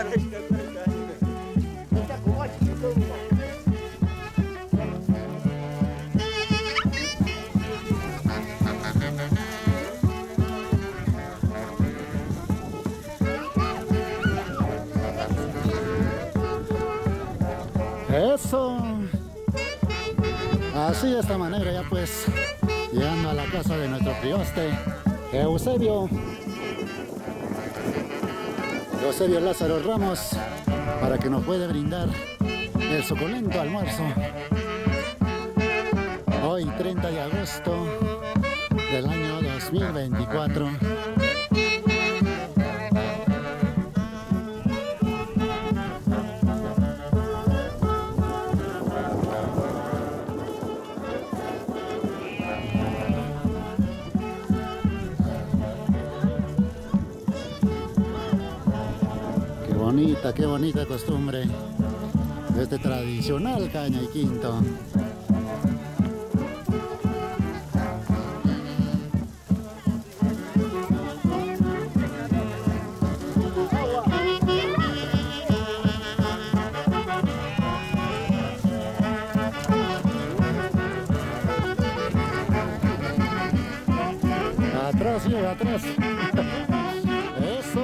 Eso. Así de esta manera ya pues llegando a la casa de nuestro prioste Eusebio Lázaro Ramos, para que nos pueda brindar el suculento almuerzo hoy 30 de agosto del año 2024. Qué bonita costumbre de este tradicional caña y quinto. Atrás, llega atrás. Eso.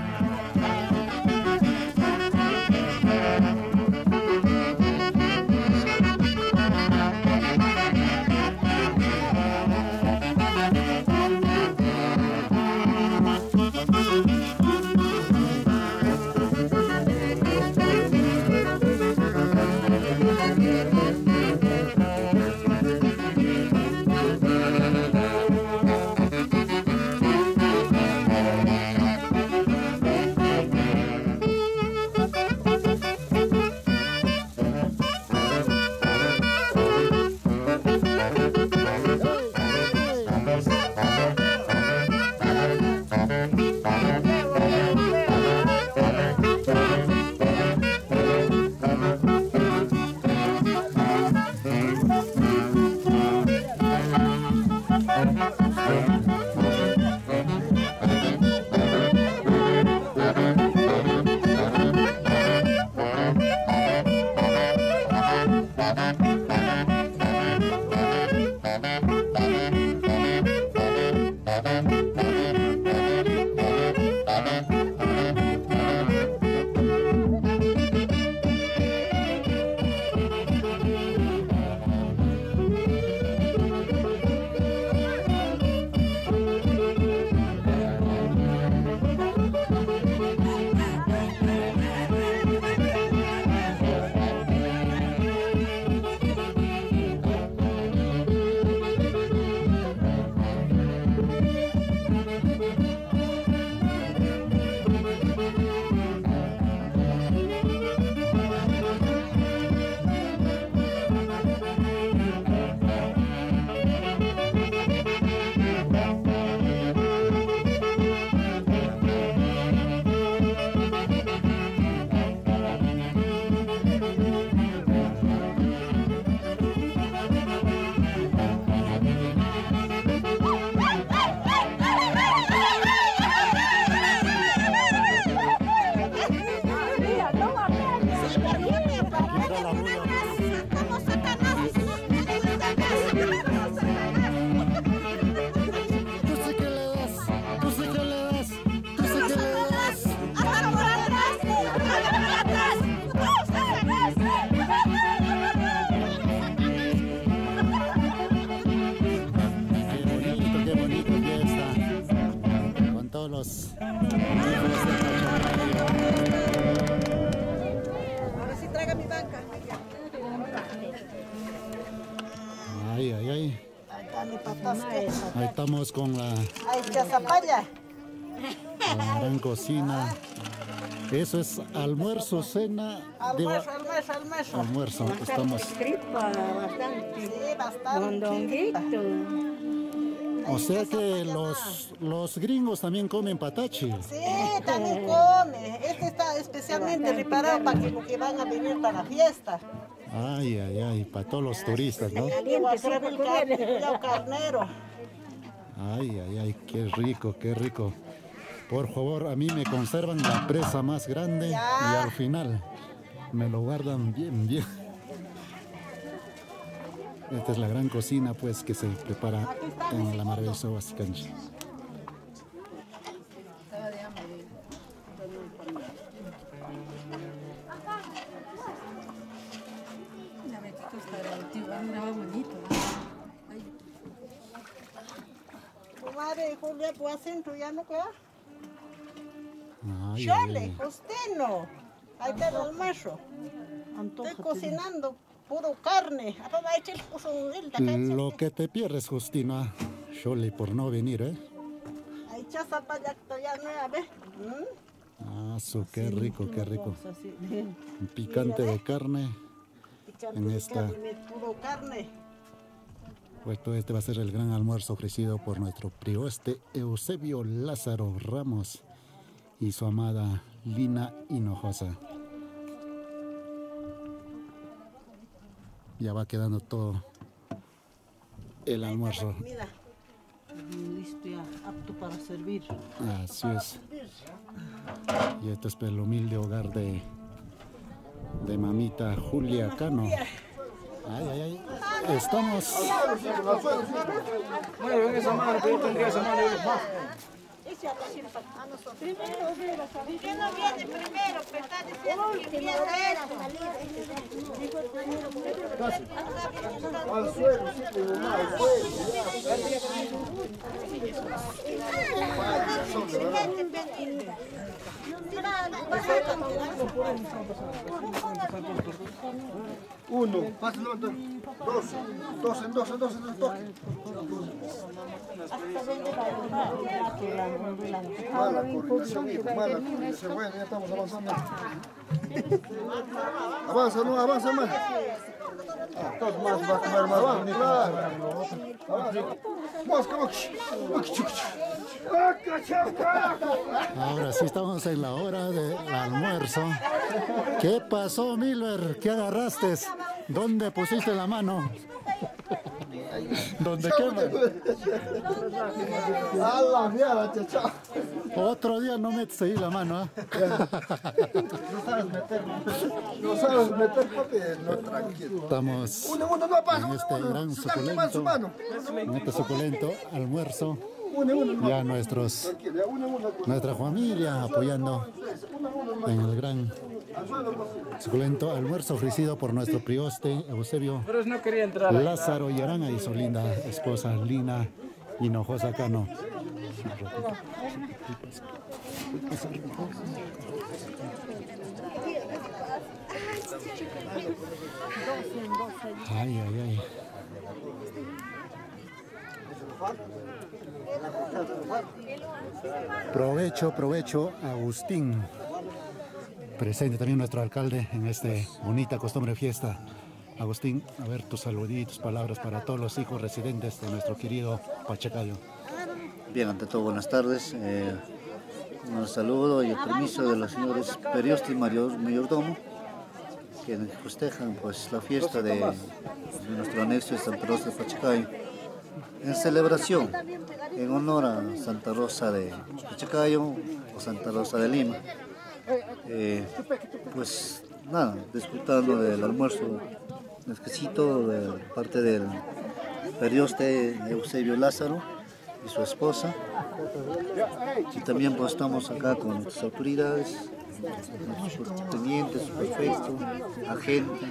Ahora sí traga mi banca. Ay, ay, ay. Ahí está mi patasque. Ahí estamos con la Ahí está zapalla. gran cocina. Eso es almuerzo, cena. Almuerzo, almuerzo, almuerzo. Almuerzo. Estamos. Tripa, bastante. Sí, bastante. Mondonguito. O sea que los gringos también comen patachi. Sí, también come. Este está especialmente reparado para que los que van a venir para la fiesta. Ay, ay, ay, para todos los turistas, ¿no? Igual el carnero. Ay, ay, ay, qué rico, qué rico. Por favor, a mí me conservan la presa más grande y al final me lo guardan bien, bien. Esta es la gran cocina, pues, que se prepara en la maravillosa Huasi Cancha. Madre Julia, pues acento ya no queda. Ay, Chole, usted no. Ahí está el almuerzo. Estoy cocinando puro carne. lo que te pierdes, Justina, Shole, por no venir, ¿eh? Ahí chaza para allá, ya no es, ¿ves? Ah, qué rico, qué rico. Un picante de carne. En esta. Puro carne. Pues todo este va a ser el gran almuerzo ofrecido por nuestro prioste Eusebio Lázaro Ramos y su amada Lina Hinojosa. Ya va quedando todo el almuerzo. Mira, listo ya, apto para servir. Así es. Y esto es el humilde hogar de mamita Julia Cano. Ay, ay, ay. Estamos. Muy bien, esa madre, pero yo tendría esa madre más. ¿Quién no viene primero? Pero está diciendo que empieza eso. Al suelo, sí, pero no, al uno, pásalo, dos en dos. Mala coordinación, hijo, mala coordinación. Bueno, ya estamos avanzando. Avanza más. Todos más va a comer más bonito. Ahora sí estamos en la hora del almuerzo. ¿Qué pasó, Milber? ¿Qué agarraste? ¿Dónde pusiste la mano? ¿Dónde quema? Otro día no metes ahí la mano, ¿eh? No sabes meter, papi, no, tranquilo. Estamos en este gran suculento almuerzo. Ya nuestra familia apoyando en el gran suculento almuerzo ofrecido por nuestro prioste Eusebio Lázaro Yarana y su linda esposa Lina Hinojosa Cano. Ay, ay, ay. Provecho, Agustín. Presente también nuestro alcalde en esta bonita costumbre fiesta. Agustín, a ver tus saluditos, palabras para todos los hijos residentes de nuestro querido Pachacayo. Bien, ante todo, buenas tardes. Un saludo y el permiso de los señores Perioste y Mayordomo, que festejan pues la fiesta de nuestro anexo de San Pedro de Pachacayo, en celebración, en honor a Santa Rosa de Pachacayo o Santa Rosa de Lima. Pues nada, disfrutando del almuerzo exquisito de parte del Perioste Eusebio Lázaro y su esposa. Y también pues estamos acá con nuestras autoridades, nuestros tenientes, prefectos, agentes,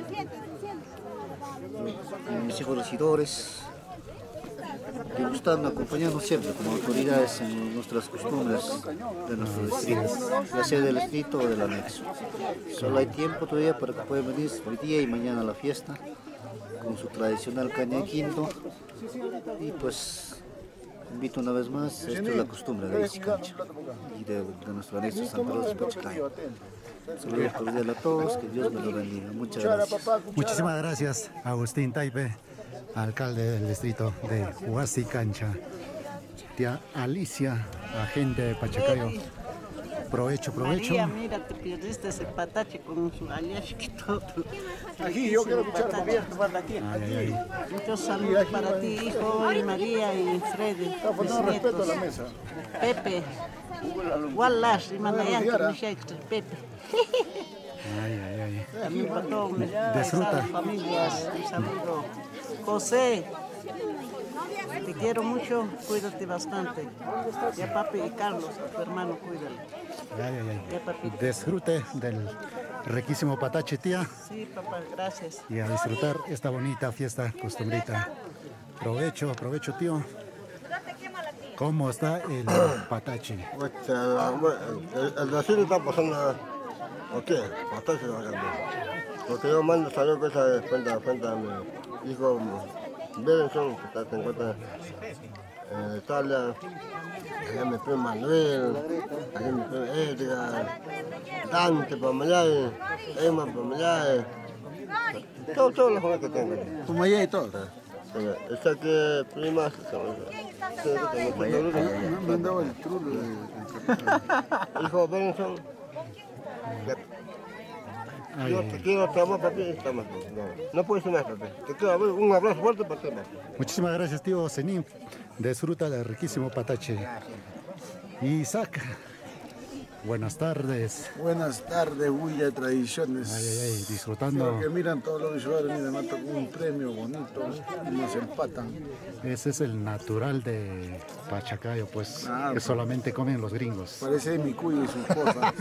mis hijos regidores, degustando, acompañando siempre como autoridades en nuestras costumbres de nuestro distrito, ya sea del distrito o del anexo. Solo hay tiempo todavía para que puedan venir hoy día y mañana a la fiesta con su tradicional caña de quinto. Y pues invito una vez más, esto es la costumbre de Huasi Cancha y de nuestro anexo San Pedro de Pachacayo. Saludos cordiales a todos, que Dios me lo bendiga. Muchas gracias. Muchísimas gracias, Agustín Taipe, alcalde del distrito de Huasi Cancha. Tía Alicia, agente de Pachacayo. Provecho, provecho. María, mira, te perdiste ese patache con su aliash y todo. Aquí, yo quiero escuchar abierto para aquí. Muchos saludos para ti, hijo, y María y Freddy. Está faltando respeto a la mesa. Pepe. Wallash, y Manayan, Pepe. También para todos Disfruta. familias, un saludo. José, te quiero mucho, cuídate bastante. Ya papi y Carlos, tu hermano, cuídalo. Ya papi. Disfrute del riquísimo patache, tía. Sí, papá, gracias. Y a disfrutar esta bonita fiesta costumbrita. Provecho, provecho, tío. ¿Cómo está el patache? El vecino está pasando. Ok, patache va a cambiar. Porque yo mando saludos pues, frente a mi hijo Berenson, que se encuentra en Italia. Allá mi primo Manuel, allá mi primo Edgar, Dante para Mayay, Emma para Mayay. Todos los jóvenes que tengo. Tu maya y todo. Esta que primas. Me han dado el trulo. Hijo Berenson. Yo te quiero, te amo, papi, estamos. No puedes ser más, papi. Te quiero, un abrazo fuerte para ti, papi. Muchísimas gracias, tío Zenín. Disfruta del riquísimo patache. Isaac, buenas tardes. Buenas tardes, Huilla de Tradiciones. Disfrutando. Que miran todos los visuales, mira, me tocó un premio bonito y nos empatan. Ese es el natural de Pachacayo, pues, Claro. que solamente comen los gringos. Parece mi cuyo y su esposa.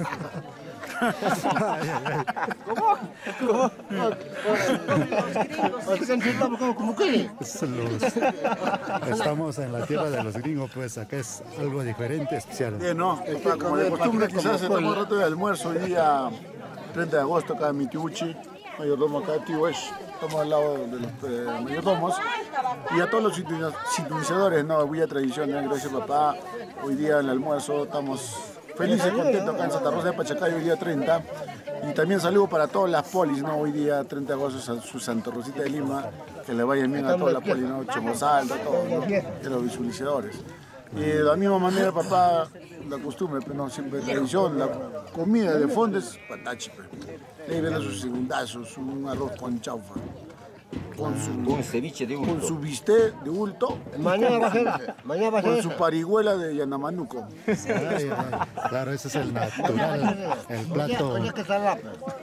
Estamos en la tierra de los gringos, pues acá es algo diferente, especial. No, como de costumbre quizás estamos rato de almuerzo el día 30 de agosto acá en Mitiuchi, mayordomo acá de Tihuesh. Estamos al lado de los mayordomos y a todos los sintonizadores, ¿no? Huilla Tradiciones, gracias papá. Hoy día en el almuerzo estamos felices, contentos acá en Santa Rosa de Pachacayo, hoy día 30. Y también saludo para todas las polis, ¿no? Hoy día 30 de agosto a su Santa Rosita de Lima, que le vayan bien a todas las polis, ¿no? Chemozalda, todos, ¿no? De los visualizadores. Y de la misma manera, papá, la costumbre, pero no siempre tradición, la comida de fondo es patache, pues. Ahí ven sus segundazos, un arroz con chaufa. Con ceviche de con su bistec de bulto, Mañana va a ser, mañana va a con ser. su parihuela de Yanamanuco. Claro, ese es el natural, el plato, Oye, que está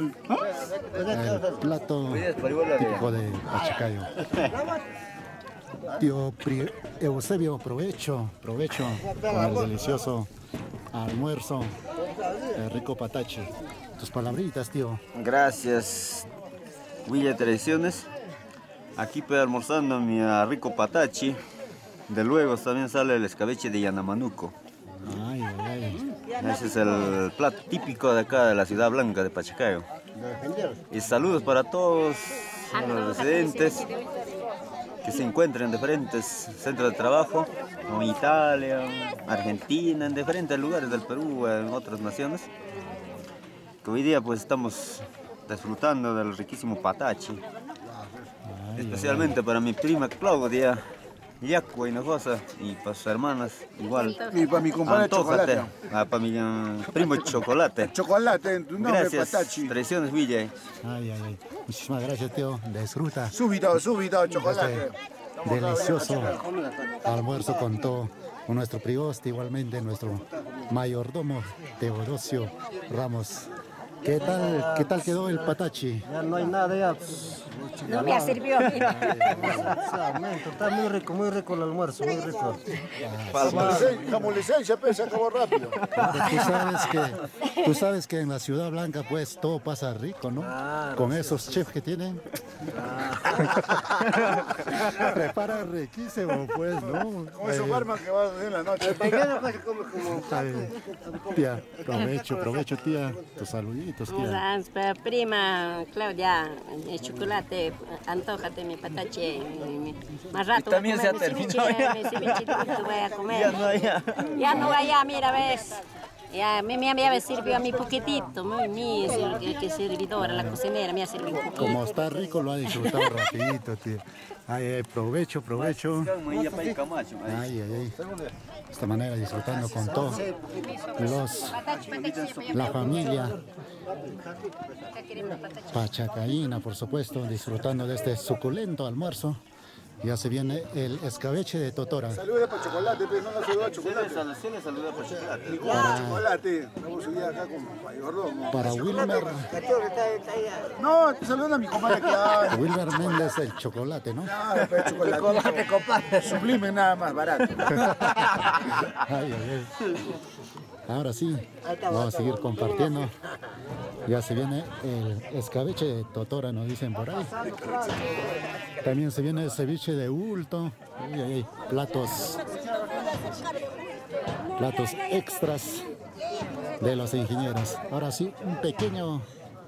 el plato típico de Pachacayo. Tío Eusebio, provecho con el delicioso almuerzo, el rico patache. Tus palabritas, tío. Gracias, Huilla Tradiciones. Aquí estoy almorzando mi rico patachi. De luego también sale el escabeche de Yanamanuco. Ese es el plato típico de acá de la Ciudad Blanca de Pachacayo. Y saludos para todos los residentes que se encuentran en diferentes centros de trabajo, como Italia, Argentina, en diferentes lugares del Perú, en otras naciones. Que hoy día pues estamos disfrutando del riquísimo patache. Especialmente para mi prima Claudia, Yacua Hinojosa, y para sus hermanas igual. Y para mi compadre Chocolate. Para mi primo Chocolate. Chocolate, en tu nombre, Gracias, patachi. Tradiciones Villa. Muchísimas gracias, tío. Disfruta Súbito, chocolate. delicioso almuerzo con todo, con nuestro prioste, igualmente nuestro mayordomo Teodosio Ramos. ¿Qué tal quedó el patachi? Ya no hay nada ya. No me sirvió. Está muy rico el almuerzo, muy rico. Como licencia, se acabó rápido. Tú sabes que en la Ciudad Blanca pues todo pasa rico, ¿no? Con esos chefs que tienen. Prepara riquísimo, pues, ¿no? Con esos barman que vas a hacer en la noche. Tía, provecho, tía. Tus saluditos, tía. Prima Claudia, el chocolate, antójate mi patache. Más rato. Y también se ha terminado mi ceviche, voy a comer. Ya no vaya, mira, ves. Ya, me sirvió a mí poquitito, mi servidora, la cocinera, me ha servido un poquito. Como está rico, lo ha disfrutado rapidito, tío. Ay, provecho, provecho. Ay, ay, ay. De esta manera disfrutando con todos la familia pachacaína, por supuesto, disfrutando de este suculento almuerzo. Ya se viene el escabeche de totora. Saludos para chocolate, pero no nos saluda chocolate. Sí, le saluda para chocolate. Chocolate. Vamos a subir acá con mayordomo. Para Wilmer. No, te saludan a mi compadre, claro. Wilmer Méndez, el chocolate, ¿no? Claro, pero chocolate, compadre. Sublime nada más, barato. Ay, ay, ay. Ahora sí, vamos a seguir compartiendo. Ya se viene el escabeche de totora, nos dicen por ahí. También se viene el ceviche de bulto. Ay, ay, ay. Platos extras de los ingenieros. Ahora sí, un pequeño...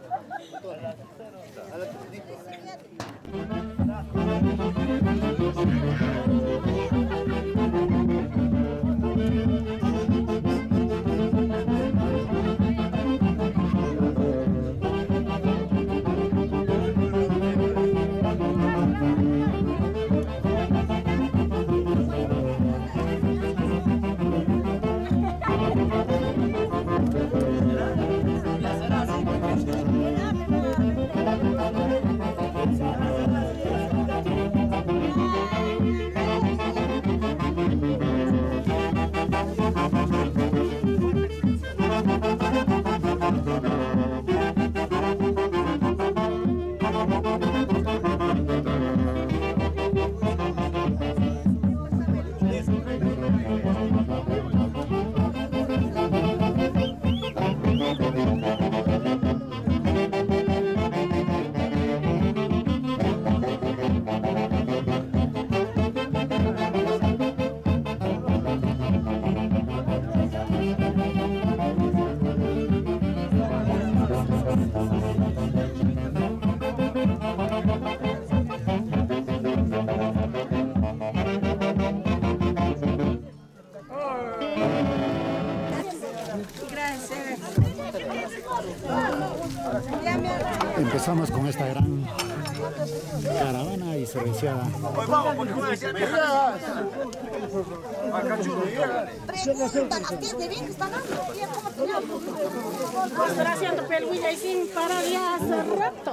Empezamos con esta gran caravana y cerveceada. Estoy haciendo pelguilla y sin parar ya hace rato.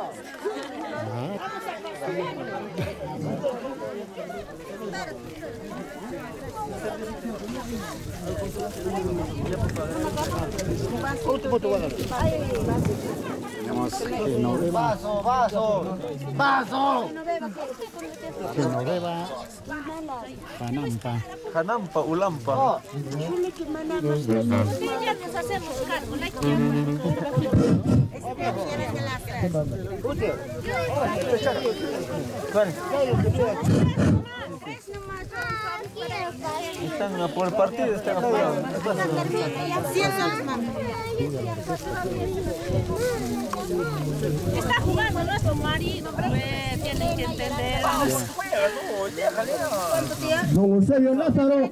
Tenemos Genoveva. ¡Vaso! Genoveva. Panampa. Hanampa, Ulampa. Están por el partido, están apurados. Está jugando nuestro marido, pues tienen que entender. Don Eusebio Lázaro.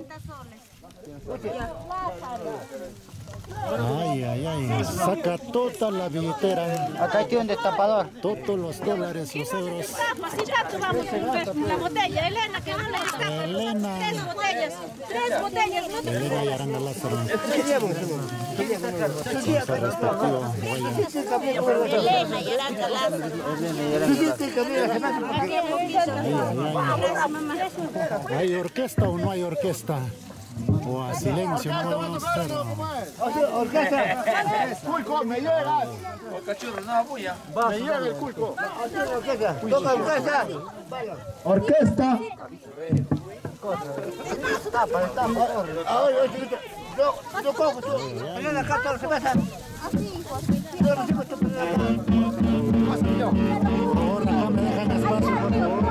Ay, ay, ay. Saca toda la billetera. Acá tiene un destapador. Todos los dólares, los euros. La botella, Elena, que no le está. Elena. Tres botellas. Elena y Aranda Lázaro. Con su respectivo huella. Elena y Aranda Lázaro. ¿Hay orquesta o no hay orquesta? O a silencio, no vamos a estar. Orquesta. Culco, me llegas. Me llega el culco. Toca orquesta. Orquesta. Yo cojo. Mañana acá todo se pasa. Por favor, acá me dejan espacio, por favor.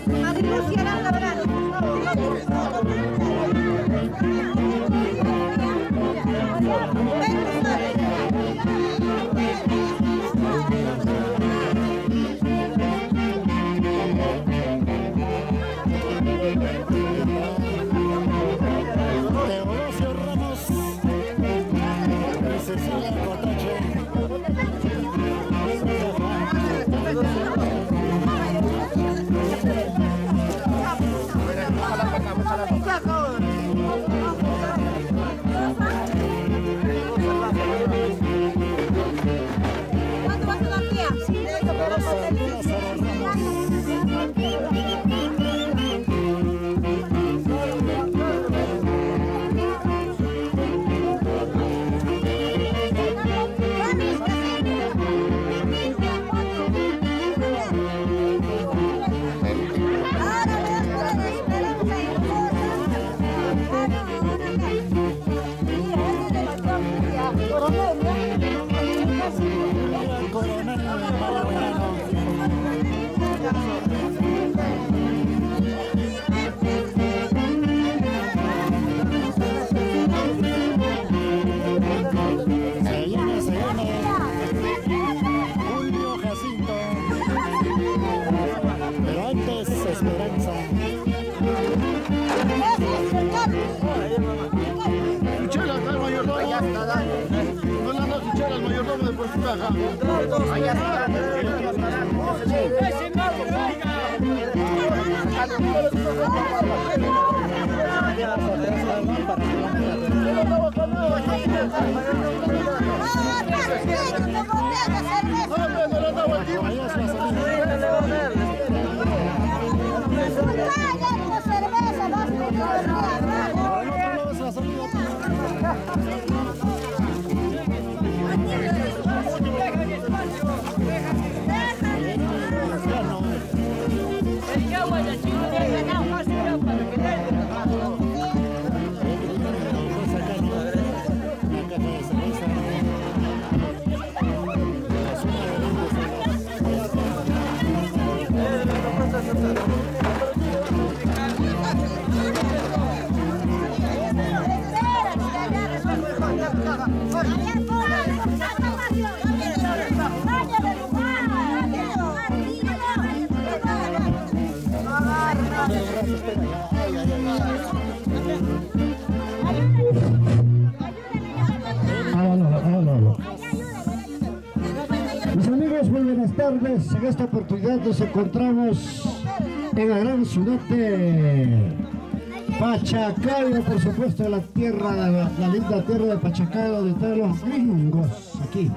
Mis amigos, muy buenas tardes. En esta oportunidad nos encontramos en la gran ciudad de Pachacayo, por supuesto, la tierra, la linda tierra de Pachacayo, de todos los gringos aquí.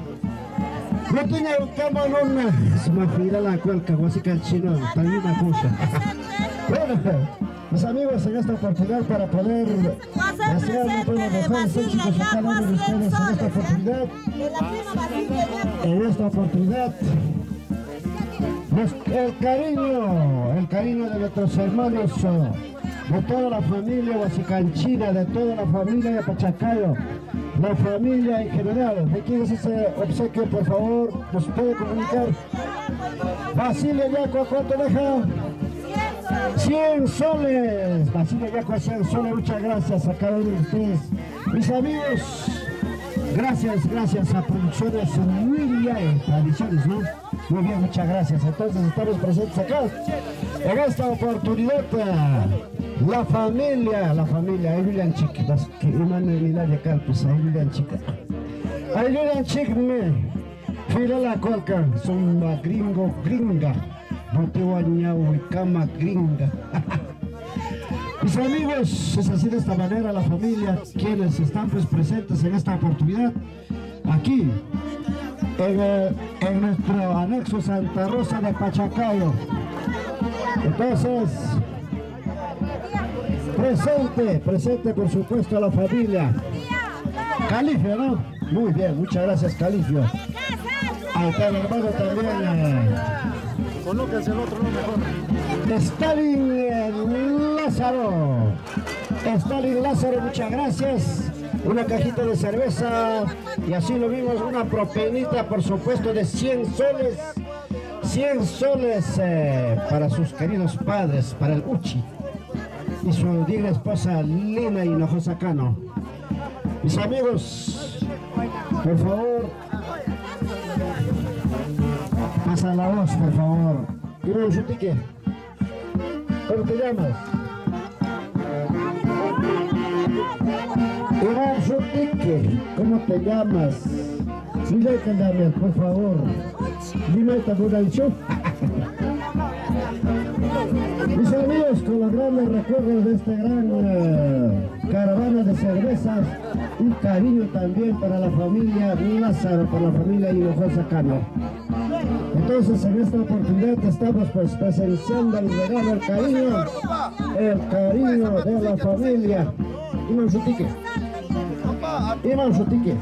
No tiene un camarón, se me afila la cuelca, así que el chino, también una cosa. Bueno, mis amigos, en esta oportunidad para poder hacer los mejores éxitos a cada uno de ustedes en esta oportunidad, el cariño de nuestros hermanos, de toda la familia huasicanchina, de toda la familia de Pachacayo, la familia en general. ¿De quién es ese obsequio, por favor? ¿Nos puede comunicar? Basilio Yaco, ¿cuánto deja? 100 soles. Basilio Yaco, 100 soles. Muchas gracias a cada uno de ustedes. Mis amigos, gracias a Producciones William Tradiciones, ¿no? Muy bien, muchas gracias. Entonces estamos presentes acá en esta oportunidad. La familia, Julian Chic, que Emanuel Milaria Calpus, Julian Chic. Julian Chic me fila la colca, son una gringa, botewaña, cama gringa. Mis amigos, es así de esta manera la familia, quienes están pues presentes en esta oportunidad, aquí, en nuestro anexo Santa Rosa de Pachacayo. Entonces, presente por supuesto a la familia Califio, ¿no? Muy bien, muchas gracias, Califio. Hasta el hermano también. Colóquense el otro, no mejor. Stalin Lázaro, muchas gracias. una cajita de cerveza y así lo vimos, una propinita por supuesto de 100 soles. 100 soles para sus queridos padres, para el Uchi y su digna esposa Lina Hinojosa Cano. Mis amigos, por favor, pasa la voz, por favor. Iván Sutique, ¿cómo te llamas? Iván Sutique, ¿cómo te llamas? Dile que dame, por favor. Dime esta buena. Mis amigos, con los grandes recuerdos de esta gran caravana de cervezas y cariño también para la familia Lázaro, para la familia Hinojosa Cano. Entonces en esta oportunidad estamos pues presenciando el regalo, el cariño de la familia. Iván Sutique. Iván Sutique.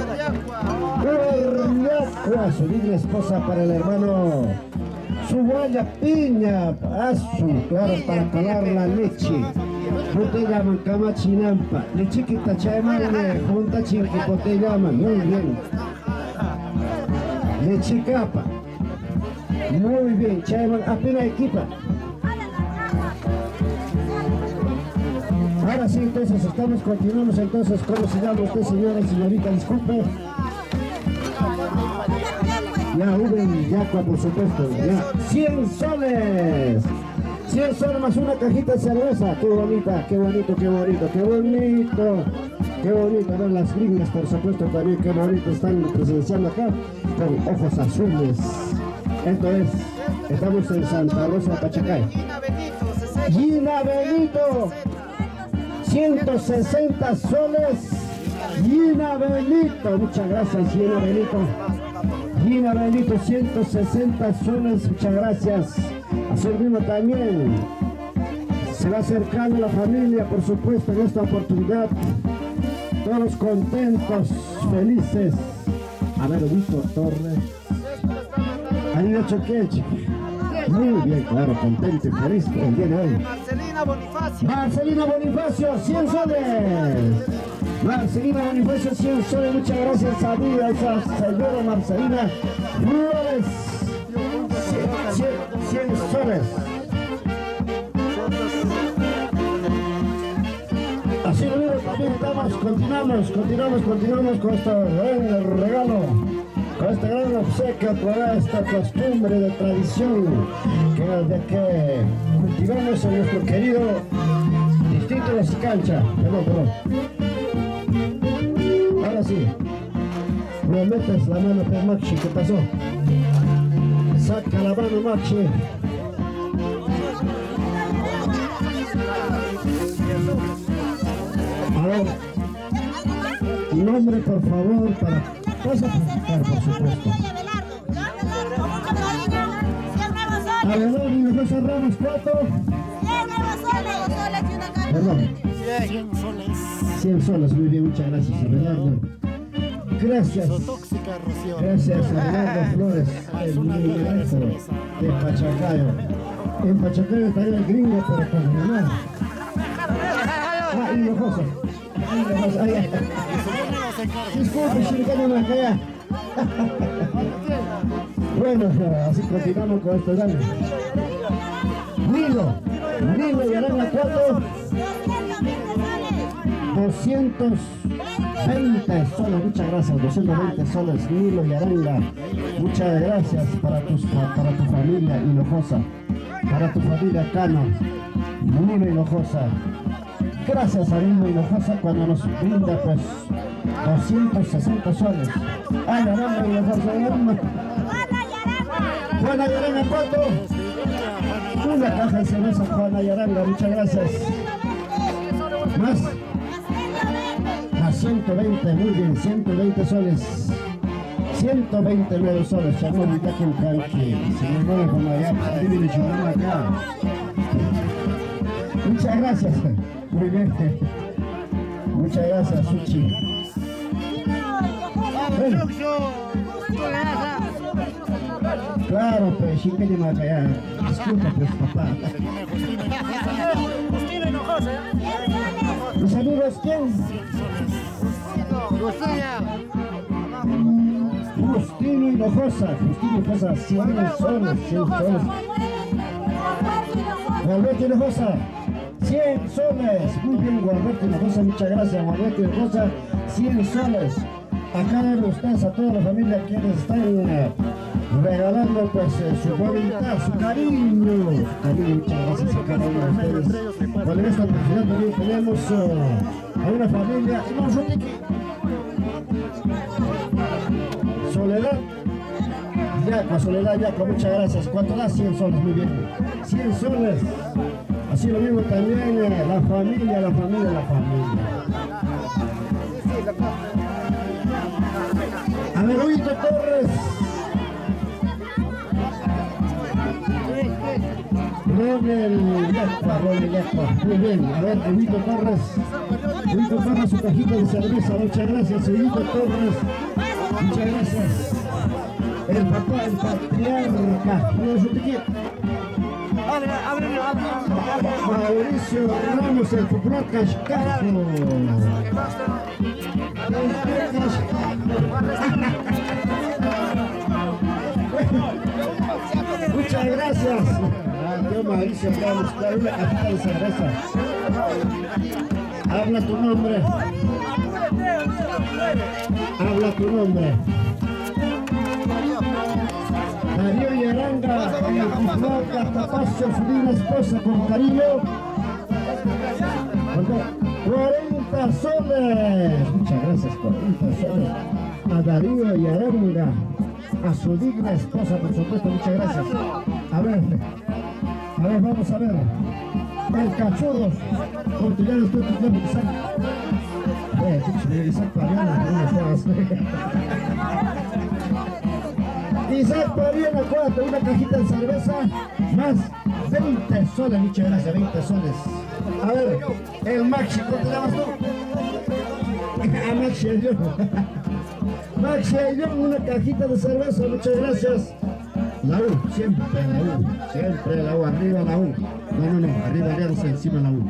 Su digna esposa para el hermano Suguaya Piña, claro, para calar la leche. ¿Cómo te llaman? Camachinampa. Lechiquita chaymane, junta chinqui, ¿cómo te llaman? Muy bien. Lechicapa. Muy bien, chayman, apenas equipa. Ahora sí, entonces continuamos entonces. ¿Cómo se llama usted, señora y señorita? Disculpe. Ya, Uben Yacua, por supuesto. Ya. 100 soles. 100 soles más una cajita de cerveza. Qué bonita, qué bonito, qué bonito, qué bonito. Qué bonito, ¿no? Las gringas, por supuesto, también. Qué bonito están presenciando acá. Con ojos azules. Esto es, estamos en Santa Rosa de Pachacay. Gina Benito. 160 soles. Gina Benito. Muchas gracias, Gina Benito. Gina Benito, 160 soles, muchas gracias. A su mismo también se va acercando la familia, por supuesto, en esta oportunidad. Todos contentos, felices. A ver, Víctor Torres. Alina Choqueche. Muy bien, claro, contento y feliz el día de hoy. Marcelina Bonifacio. Marcelina Bonifacio, 100 soles. Marcelina Bonifacio, 100 soles, muchas gracias a mí, a esa señora Marcelina Flores. 100 soles. Así lo mismo también estamos, continuamos con este gran regalo, con este gran obsequio, con esta costumbre de tradición de que cultivamos en nuestro querido distrito de Sicancha. Perdón. Ahora sí, no metes la mano, pues, Maxi, ¿qué pasó? Saca la mano, Maxi. A ver, nombre, por favor, para... Vas a presentar, por supuesto. Abelardo Hinojosa Ramos, ¿cuánto? 100 soles. 100 soles, muy bien, muchas gracias, Abelardo. Gracias. Gracias, Abelardo Flores, el ministro de Pachacayo. En Pachacayo está el gringo, pero con ganar. Hinojosa. Disculpe, Shirikana Macaya. Bueno, así continuamos con esto, dale. Nilo y Arana, ¿cuánto? 220 soles, muchas gracias, 220 soles, Nilo y Aranga. Muchas gracias para tu familia Hinojosa, para tu familia Cano, Nilo Hinojosa. Gracias a Nilo Hinojosa cuando nos brinda pues 260 soles. Ay, Aranga Hinojosa, Juana Yaranga, ¿cuánto? Una caja de cerveza, Juana Yaranga, muchas gracias. Más. A 120, muy bien, 120 soles. 129 soles, ya no olvidé con Canqui. Se me mueve como allá, pues vive acá. Muchas gracias. Muy bien. Muchas gracias, Suchi. Bueno. Claro, pues, Shingeli Macaya. Disculpa, pues, papá. Mis amigos, ¿quién? Justino Hinojosa, 100 soles, 100 soles. Gualberto Hinojosa, 100 soles. Muy bien, Gualberto Hinojosa, muchas gracias, Gualberto Hinojosa, 100 soles. A cada uno de ustedes, a toda la familia quienes están regalando pues su voluntad, su cariño. Muchas gracias a cada uno de ustedes. Bueno, en esta oportunidad también tenemos a una familia. Soledad Yacua, muchas gracias. ¿Cuánto da? 100 soles, muy bien. 100 soles. Así lo mismo también la familia. A ver, Huito Torres. Ronel Yacua. Muy bien, a ver, Huito Torres, su cajita de cerveza. Muchas gracias, Huito Torres. Muchas gracias. El papá, el patriarca. Mauricio Ramos, el popular Cascajo. Muchas gracias. Yo, Mauricio Ramos, dar una cajita de cerveza. Habla tu nombre. Darío Yaranga, el popular Cartapacio, su linda esposa, con cariño. 40 soles. Muchas gracias, 40 soles. A Darío Yaranga, a su digna esposa, por supuesto, muchas gracias. A ver, vamos a ver. El Cachorros, porque ya no estoy tratando de Isaac Pariana, 4, una cajita de cerveza, más 20 soles, muchas gracias, 20 soles. A ver, el Maxi, ¿cómo te llamas tú? Maxi Ayllón. Maxi Ayllón, una cajita de cerveza, muchas gracias. La U, siempre la U, arriba la U. No, arriba Alianza, encima la U.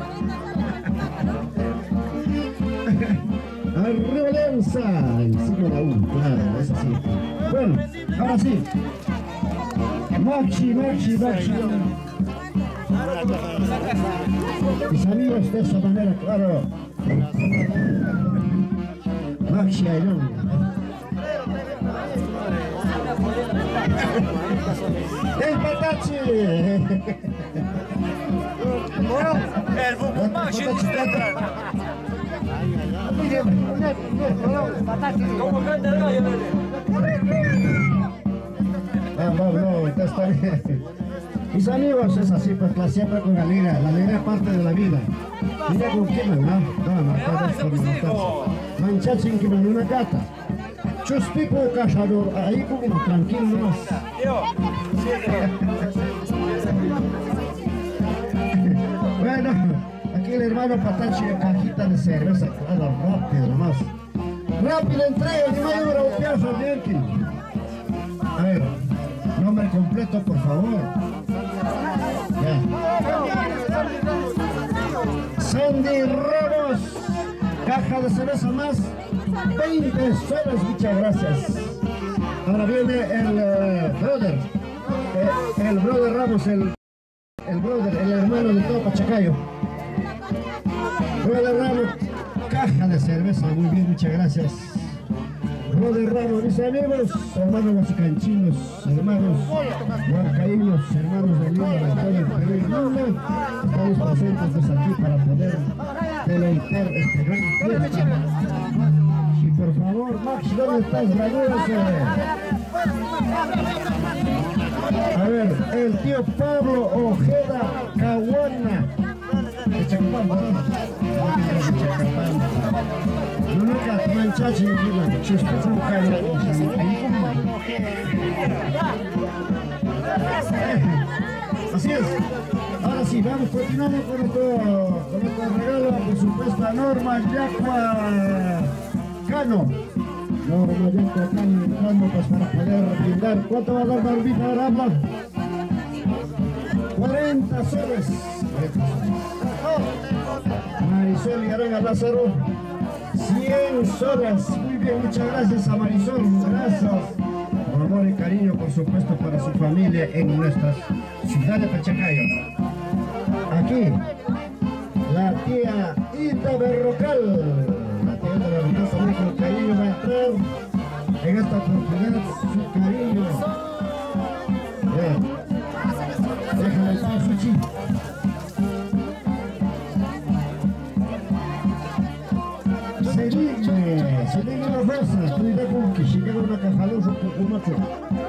Arriba Alianza, encima la U, claro, es así. Bueno, ahora sí. Maxi. Mis amigos de esa manera, claro. Maxi Ayllón. El Patachi. El Maxi. No, está bien. Mis amigos, es así, pues siempre con la alegría parte de la vida. Mira con quién, ¿no? Manchachin que me una gata. Chuspico cachador, ahí como tranquilo más. Bueno, aquí el hermano Patachi, cajita de cerveza, claro, rápido nomás. Rápida entrega, que no hay hora de piazza, bien. A ver, nombre completo, por favor. Ya. Sandy Ramos, caja de cerveza más, 20 soles, muchas gracias. Ahora viene el brother Ramos, el hermano de todo Pachacayo. Brother Ramos, caja de cerveza, muy bien, muchas gracias. Brother Ramos, mis amigos, hermanos huasicanchinos, hermanos huancaínos, hermanos de Lima, de todo el Perú y el mundo, estamos presentes desde aquí para poder deleitar este gran fiesta. Y por favor, Max, ¿dónde estás? Ayúdase. A ver, el tío Pablo Ojeda Caguana. Nunca manchachi así es. Ahora sí, vamos, continuamos con nuestro regalo, por supuesto, a Norma Yacua Cano. Norma Yacua Cano, pues para poder brindar. ¿Cuánto va a dar Barbita? Ahora habla. 40 soles. Marisol Yaranga Lázaro, 100 soles. Muy bien, muchas gracias a Marisol. Gracias. Con amor y cariño, por supuesto, para su familia en nuestra ciudad de Pachacayo. Aquí, la tía Ita Berrocal. La tía Ita Berrocal también con cariño va a entrar en esta oportunidad. Su cariño. Bien. Déjame estar, Suchi. Selige la fuerza, tú dirás como que llega una cajalosa por un macho.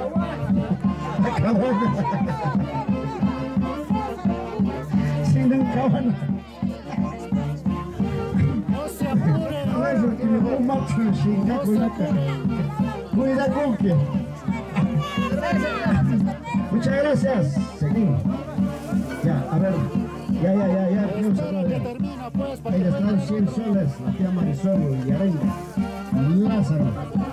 Cabana. Sin un cabana. No se apure. A ver, porque me va un macho chinga con la cara. Cuida con que. Muchas gracias. Seguimos. Ya, a ver. Ya. Ahí están 100 soles, la tía Marisol y Arenga. Lázaro.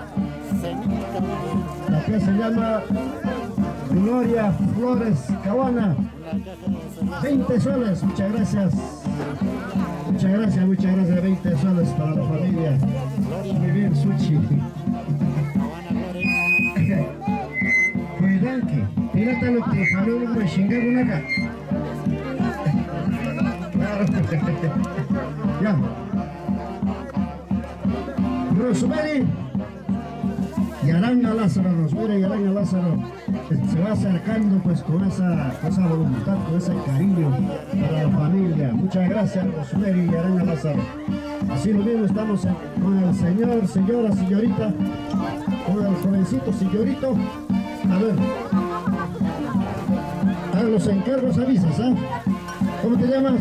La tía se llama Gloria Flores Cabana. 20 soles, muchas gracias. Muchas gracias, 20 soles para la familia. Muy bien, Suchi. Cuidanque, tírate lo que jaló un chingaron acá. Ya. Rosemary y Aranga Lázaro, Rosemary y Aranga Lázaro se va acercando pues con esa voluntad, con ese cariño para la familia. Muchas gracias, Rosemary y Aranga Lázaro. Así lo mismo estamos con el señor, señora, señorita, con el jovencito, señorito. A ver, a los encargos avisas, ¿ah? ¿Cómo te llamas?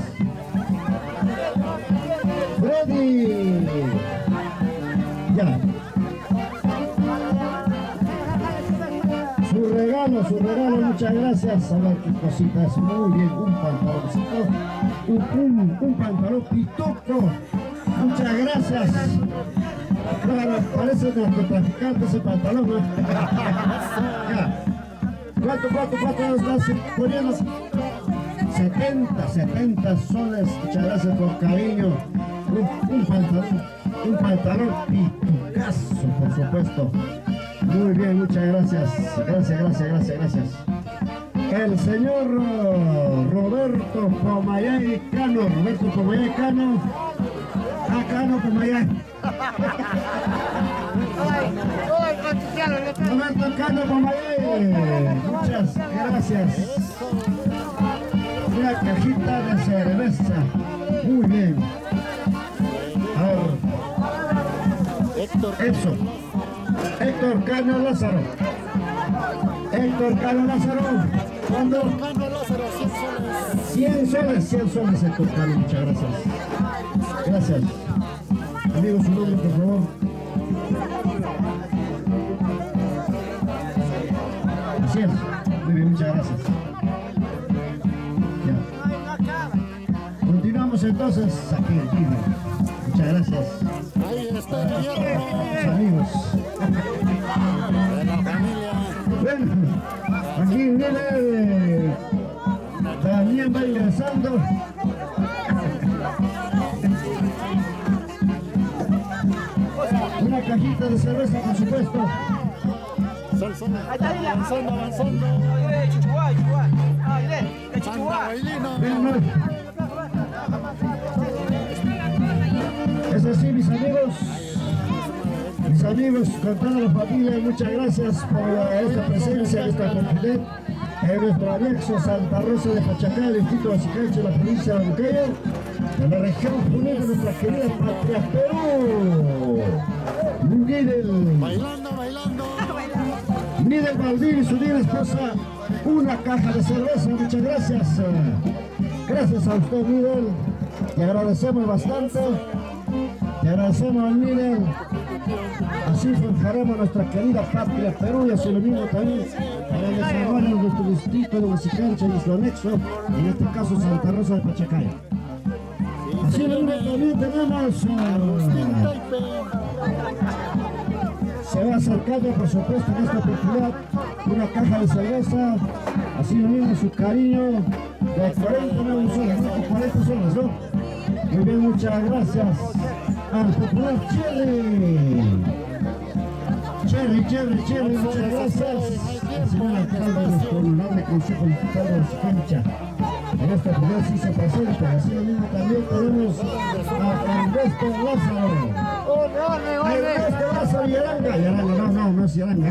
Freddy. Ya. Su regalo, muchas gracias. A ver qué cositas. Muy bien, un pantaloncito. Un pantalón pituco. Muchas gracias. Claro, parece narcotraficante ese pantalón, ¿no? Ya. ¿Cuánto estás poniendo? 70 soles, muchas gracias por cariño. Un pantalón pitucazo, por supuesto. Muy bien, muchas gracias. Gracias. El señor Roberto Pomayay Cano. Roberto Pomayay Cano. Cano Pomayay. Roberto Cano Pomayay. Muchas gracias. Una cajita de cerveza. Muy bien. Ahora. Héctor Cano Lázaro. ¿Cuándo? 100 soles, Héctor Cano, muchas gracias. Gracias. Amigos, su nombre, por favor. Así es. Muy bien, muchas gracias. Continuamos entonces aquí en Chile. Muchas gracias. Ahí está Guillermo. Amigos. De la familia. Bueno, aquí viene también va ingresando. Una cajita de cerveza, por supuesto. Avanzando. Es así, mis amigos, con toda la familia, muchas gracias por esta presencia, esta oportunidad en nuestro anexo Santa Rosa de Pachacayo, el distrito de Huasicanche, la provincia de Huancayo, en la región Junín de nuestra querida patria Perú. Nidel Valdivia y su linda esposa, una caja de cerveza, muchas gracias. Gracias a usted, Nidel, te agradecemos bastante. Te agradecemos, Nidel. Así forjaremos nuestra querida patria Perú y así lo mismo también para el desarrollo de nuestro distrito de Huasicanche, nuestro anexo, en este caso Santa Rosa de Pachacayo. Así lo mismo también tenemos se va acercando, por supuesto, en esta oportunidad una caja de cerveza, así lo mismo su cariño de 40 soles, ¿no? 40 soles, ¿no? Muy bien, muchas gracias. al popular Cherry, muchas gracias. El señor alcalde de nuestro honorable Consejo Municipal de Sicancha. En esta ciudad sí se presenta, así mismo también tenemos a Ernesto Lázaro. Ernesto Lázaro Yaranga, no es Yaranga.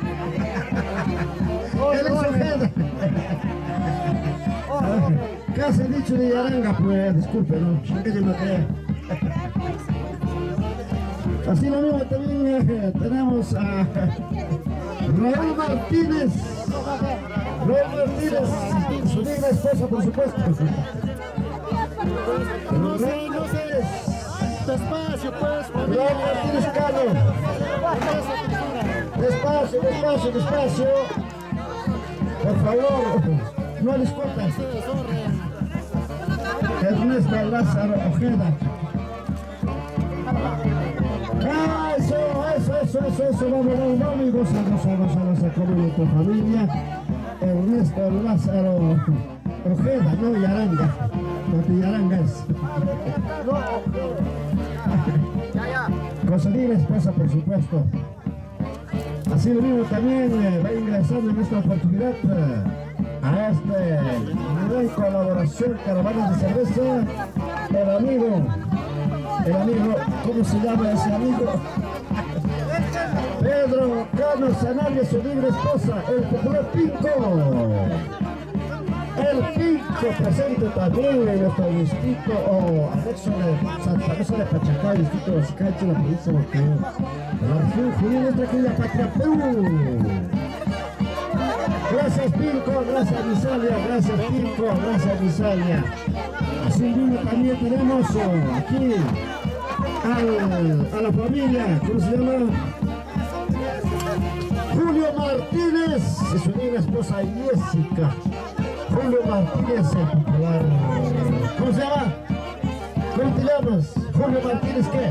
Él es Ojeda. Casi he dicho de Yaranga, pues disculpe, no, que yo no creo. Así lo mismo también tenemos a Raúl Martínez, su digna esposa, por supuesto. Raúl Martínez, Despacio, pues, Raúl Martínez Cano. Despacio. Por favor, no discutan. Ernesto Lázaro Ojeda. Eso, vamos, goza como nuestra familia. Ernesto Lázaro Ojeda, no Yaranga, porque Yaranga es. Conseguir esposa, por supuesto. Así lo mismo también va ingresando en esta oportunidad a esta gran colaboración Caravana de Cerveza, el amigo, ¿cómo se llama ese amigo? Pedro Cano Sanabria, su libre esposa, el popular Pinco. El Pinco presente también en nuestro distrito o anexo de Santa Rosa de Pachacá, el distrito de Sicancha, la provincia de Boqueo, de la región juvenil, nuestra querida patria Perú. Gracias Pinco, gracias Misalia. Así mismo también tenemos aquí a la familia, ¿cómo se llama? Julio Martínez y su linda esposa Jessica. Julio Martínez, el popular. ¿Cómo se llama? ¿Cómo te llamas? Julio Martínez, ¿qué?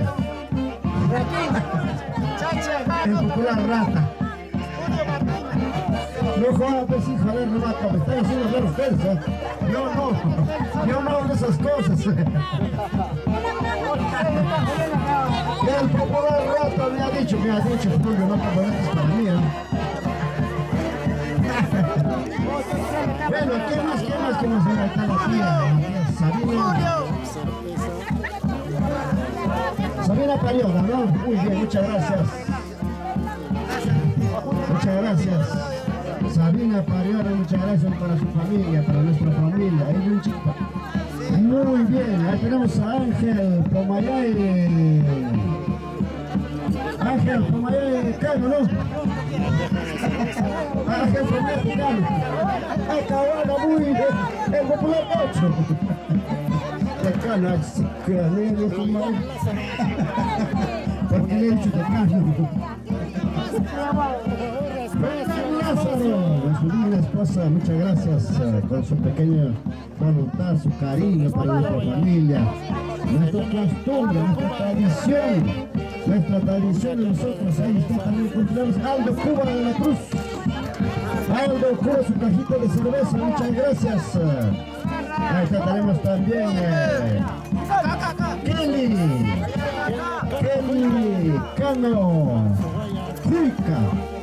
El popular Rata. No jodas, pues hijo, a ver, no mata, me están haciendo ver ustedes, ¿eh? Yo no hago esas cosas. El popular Rata me ha dicho, Julio, no te molestes para mí, ¿eh? Bueno, ¿qué más va a estar aquí? Sabina Parioda, ¿no? Muy bien, muchas gracias. Sabina Parioda, muchas gracias para su familia, para nuestra familia. Muy bien, ahí tenemos a Ángel Pomayay. Cano, ¿no? Ángel Pomayay Cano. Acabado muy bien, el popular 8. El Cano, así que le he fumado. Porque le he dicho de Cano. Lázaro, su linda esposa, muchas gracias con su pequeña voluntad, su cariño para nuestra familia, nuestra costumbre, nuestra tradición de nosotros. Ahí está también continuamos Aldo Cuba de la Cruz. Aldo Cuba, su cajita de cerveza, muchas gracias. Ahí está, tenemos también Kelly Cano Juica.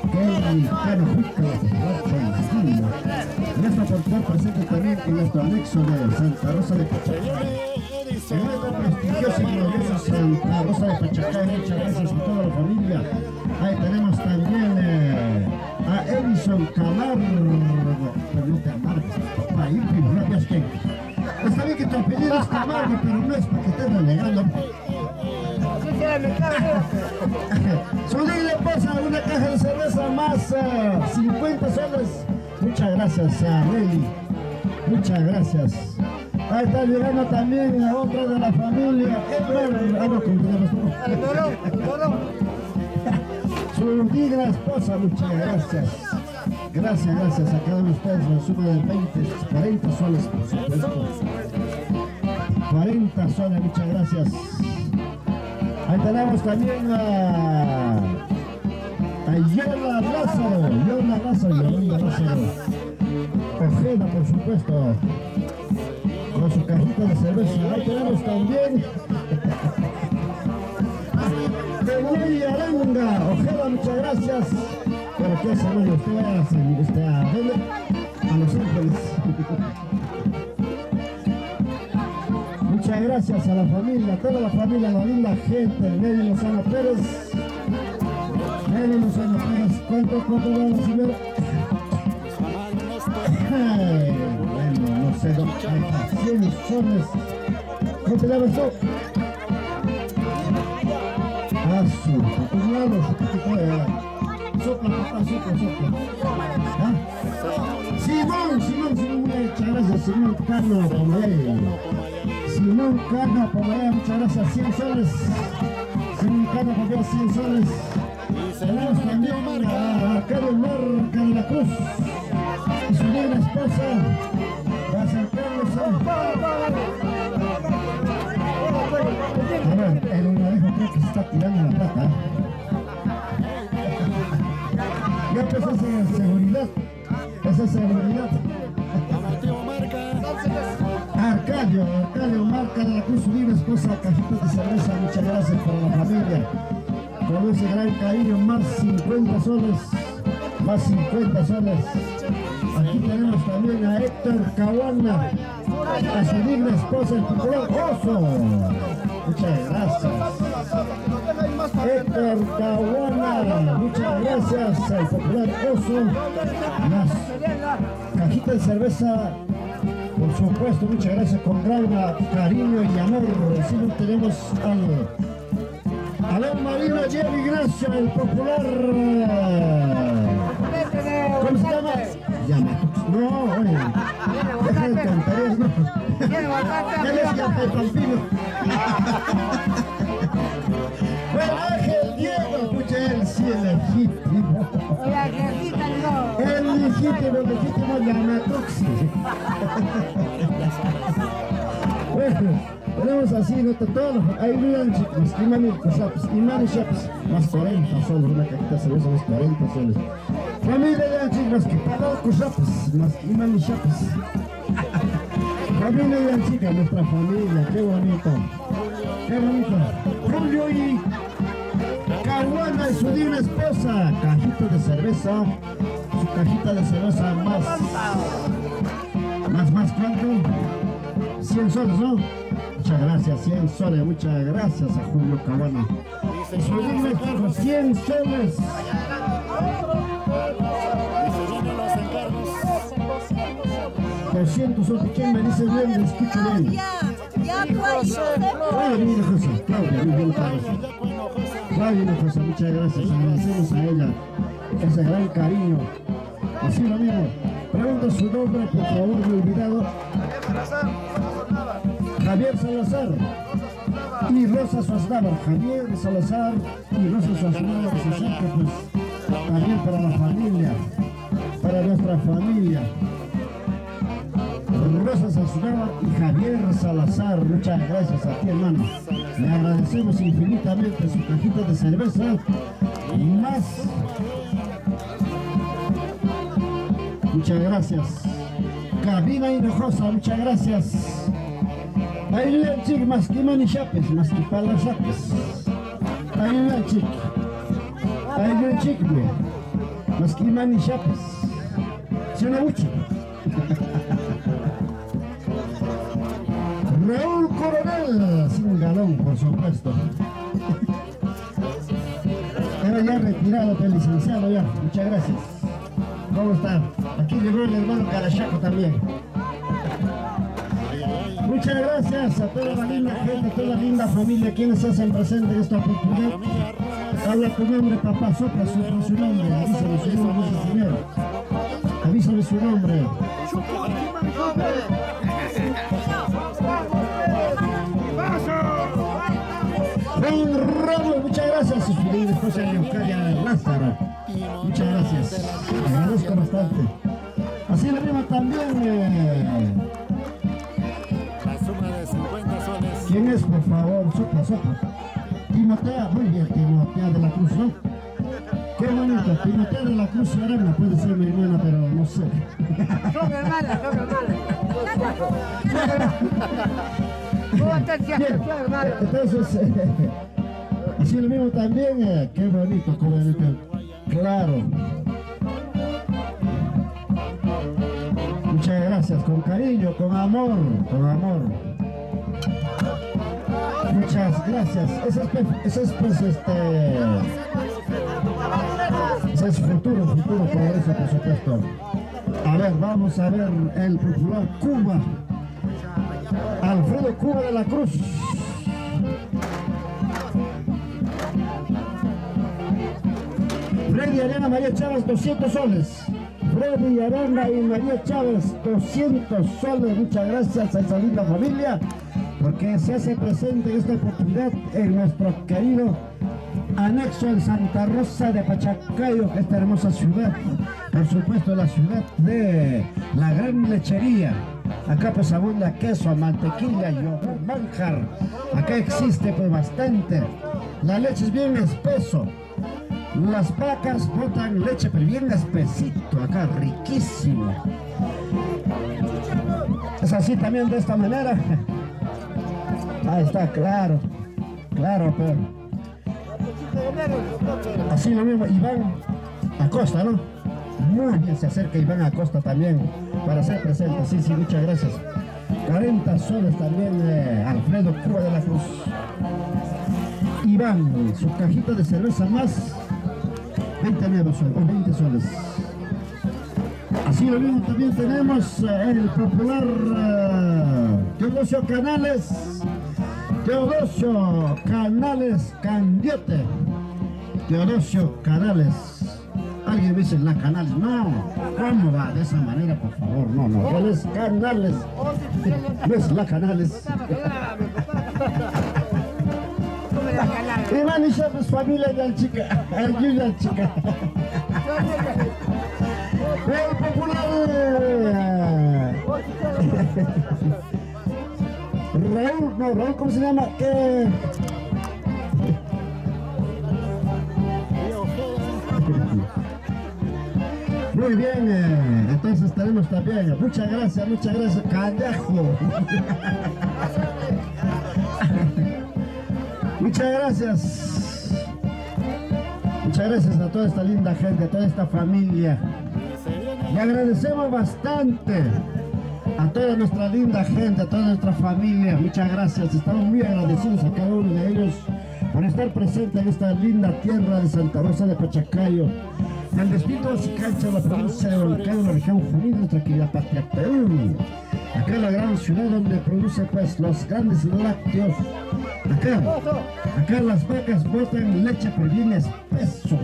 En esta oportunidad presente también en nuestro anexo de Santa Rosa de Pachacá. En nuestra prestigiosa y gloriosa Santa Rosa de Pachacá, muchas gracias a toda la familia. Ahí tenemos también a Edison Camargo. Permite amargo, papá, y no es que... Está bien que tu apellido es Camargo, pero no es para que estés renegando. Su le pasa una caja de cerveza más 50 soles. Muchas gracias a Nelly. Muchas gracias. Ahí está llegando también a otra de la familia. Su digna esposa, muchas gracias. Gracias a cada uno de ustedes. La suma de 40 soles, por supuesto. 40 soles, muchas gracias. Ahí tenemos también a Yola Lázaro. Ojeda, por supuesto, con su cajita de cerveza. Ahí tenemos también Peña y Aranga, Ojeda, muchas gracias. Pero qué hace, hermano, usted vaya a ¿dónde? A Los Ángeles. Muchas gracias a la familia, a toda la familia, a la linda gente, Nelly Lozano Pérez. Nelly Lozano Pérez, ¿cuánto va a recibir? Bueno, no sé, 100 soles. ¿Cuánto le avanzó? Acumulados, sopla, papá, sopla. ¿Ah? Simón, muchas gracias, Simón Carlos Pomayay. Simón Carlos Pomayay, muchas gracias, 100 soles. Simón Carlos Pomayay, 100 soles. Tenemos también a Carlos Marca de la Cruz y su negra esposa, va a acercarnos a ver, el unadejo creo que se está tirando la plata. Ya pues esa es seguridad. Arcadio Marca de la Cruz, su negra esposa, cajitas de cerveza, muchas gracias por la familia. Con ese gran cariño, más 50 soles. Aquí tenemos también a Héctor Caguana, a su digna esposa, el popular Oso. Muchas gracias. Héctor Caguana, muchas gracias al popular Oso. Las cajitas de cerveza, por supuesto, muchas gracias, con gran cariño y amor. Así lo tenemos Alón Marino, Jerry Gracia, el popular. ¿Cómo se llama? No, oye. Deja de tonterías, no. ¿Qué les llama el Pampino? Bueno, Ángel Diego, escucha él, sí, el legítimo. El legítimo Yamatuxi. Bueno. Tenemos así, ¿no? Todos ahí miran chicos, Imani Shaps, más 40 soles, una cajita de cerveza más 40 soles. Familia de chicos, que para Shaps, más Imani Shaps. Familia de chicas, nuestra familia, qué bonito. Julio y Caguana y su divina esposa, cajita de cerveza, su cajita de cerveza más ¿cuánto? 100 soles, ¿no? Muchas gracias, 100 soles, muchas gracias a Julio Caguana. Y su digna esposa, 100 soles. 200 soles, ¿quién me dice bien? Le escucho bien. Claudia José, muchas gracias, agradecemos a ella ese gran cariño. Así lo mismo, pregunta su nombre, por favor, me he olvidado. Javier Salazar y Rosa Suaznavar. Javier Salazar y Rosa Suaznavar, que se acerca pues también para la familia, para nuestra familia. Rosa Suaznavar y Javier Salazar, muchas gracias a ti, hermano. Le agradecemos infinitamente su cajita de cerveza y más. Muchas gracias. Cabina Hinojosa, muchas gracias. Ayudan chicos, más que mani chapes, más que palas chapes. Ayudan chicos. Ayudan chicos, más que mani chapes. Se una mucho. Raúl Coronel, sin galón, por supuesto. Pero ya retirado del licenciado ya, muchas gracias. ¿Cómo está? Aquí llegó el hermano Carachaco también. Muchas gracias a toda la linda gente, a toda la linda familia, quienes se hacen presentes en esta oportunidad. Habla tu nombre, papá, sopla su nombre, avísame su nombre, señor. Avísame su nombre. Juan Ramos, muchas gracias. Su querida esposa de Eucalia Lázaro. Muchas gracias. Agradezco bastante. Así lo mismo también. La suma de 50 soles. ¿Quién es, por favor? Sopla. Timotea, muy bien, Timotea de la Cruz, ¿no? Qué bonito, Timotea de la Cruz Arana, puede ser mi hermana, pero no sé. Son mi hermana. Bien, entonces, Así lo mismo también, qué bonito, qué bonito. Claro. Muchas gracias, con cariño, con amor, con amor. Muchas gracias. Ese es pues ese es futuro progreso, por supuesto. A ver, vamos a ver el popular Cuba. Alfredo Cuba de la Cruz. Freddy Arena María Chávez, 200 soles. Freddy Arena y María Chávez, 200 soles. Muchas gracias a esa linda familia, porque se hace presente en esta oportunidad en nuestro querido anexo en Santa Rosa de Pachacayo, esta hermosa ciudad, por supuesto la ciudad de la gran lechería. Acá pues abunda queso, mantequilla, yogur, manjar. Acá existe pues bastante. La leche es bien espeso. Las vacas botan leche pero bien espesito, acá riquísimo. Es así también de esta manera. Ahí está, claro, claro, pero así lo mismo. Iván Acosta, ¿no? Muy bien, se acerca Iván Acosta también para ser presente. Sí, muchas gracias. 40 soles también Alfredo Cuba de la Cruz. Iván, su cajita de cerveza más 29 soles, o 20 soles. Así lo mismo también tenemos el popular Teodosio Canales. Teodosio Canales Candiote. Teodosio Canales. Alguien me dice la Canales. No, ¿cómo va? De esa manera, por favor. No. Él es Canales. No es la Canales. Iván y es familia de chica. Ayuda, chica. El popular Raúl, ¿cómo se llama? Muy bien, entonces tenemos también, muchas gracias, Callajo. Muchas gracias a toda esta linda gente, a toda esta familia. Le agradecemos bastante a toda nuestra linda gente, a toda nuestra familia. Muchas gracias, estamos muy agradecidos a cada uno de ellos por estar presente en esta linda tierra de Santa Rosa de Pachacayo, el distrito de Sicancha, la provincia de Huancayo, la región juvenil, nuestra querida patria Perú. Acá en la gran ciudad donde produce pues los grandes lácteos. Acá las vacas botan leche pero bien espeso,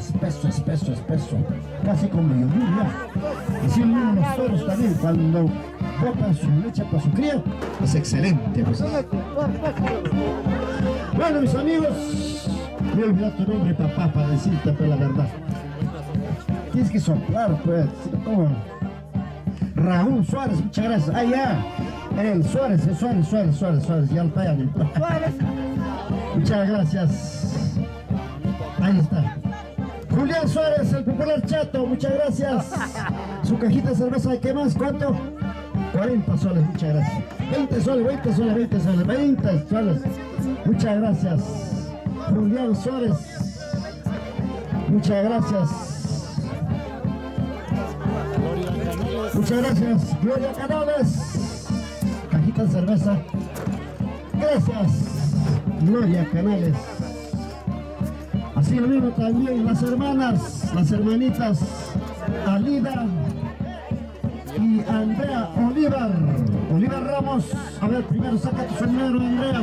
casi como yogur ya. Así mismo los toros también, cuando botan su leche para su cría, es excelente pues. Bueno, mis amigos, voy a olvidar tu nombre, papá, para decirte pues, la verdad. Tienes que soplar pues, ¿cómo? Raúl Suárez, muchas gracias. Ah, ya, el Suárez, ya lo pagan. Muchas gracias. Ahí está. Julián Suárez, el popular Chato, muchas gracias. Su cajita de cerveza, ¿de qué más? ¿Cuánto? 40 soles, muchas gracias. 20 soles. Muchas gracias. Julián Suárez. Muchas gracias. Muchas gracias, Gloria Canales. Cajita de cerveza. Gracias, Gloria Canales. Así lo mismo también las hermanitas Alida y Andrea Olivar Ramos. A ver, primero saca tu sombrero, Andrea.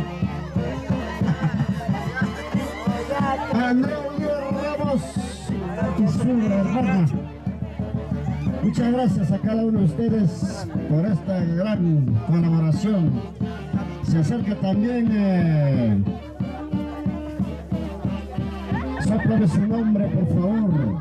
Andrea Olivar Ramos y su hermana. Muchas gracias a cada uno de ustedes por esta gran colaboración. Se acerca también, sóplame su nombre, por favor.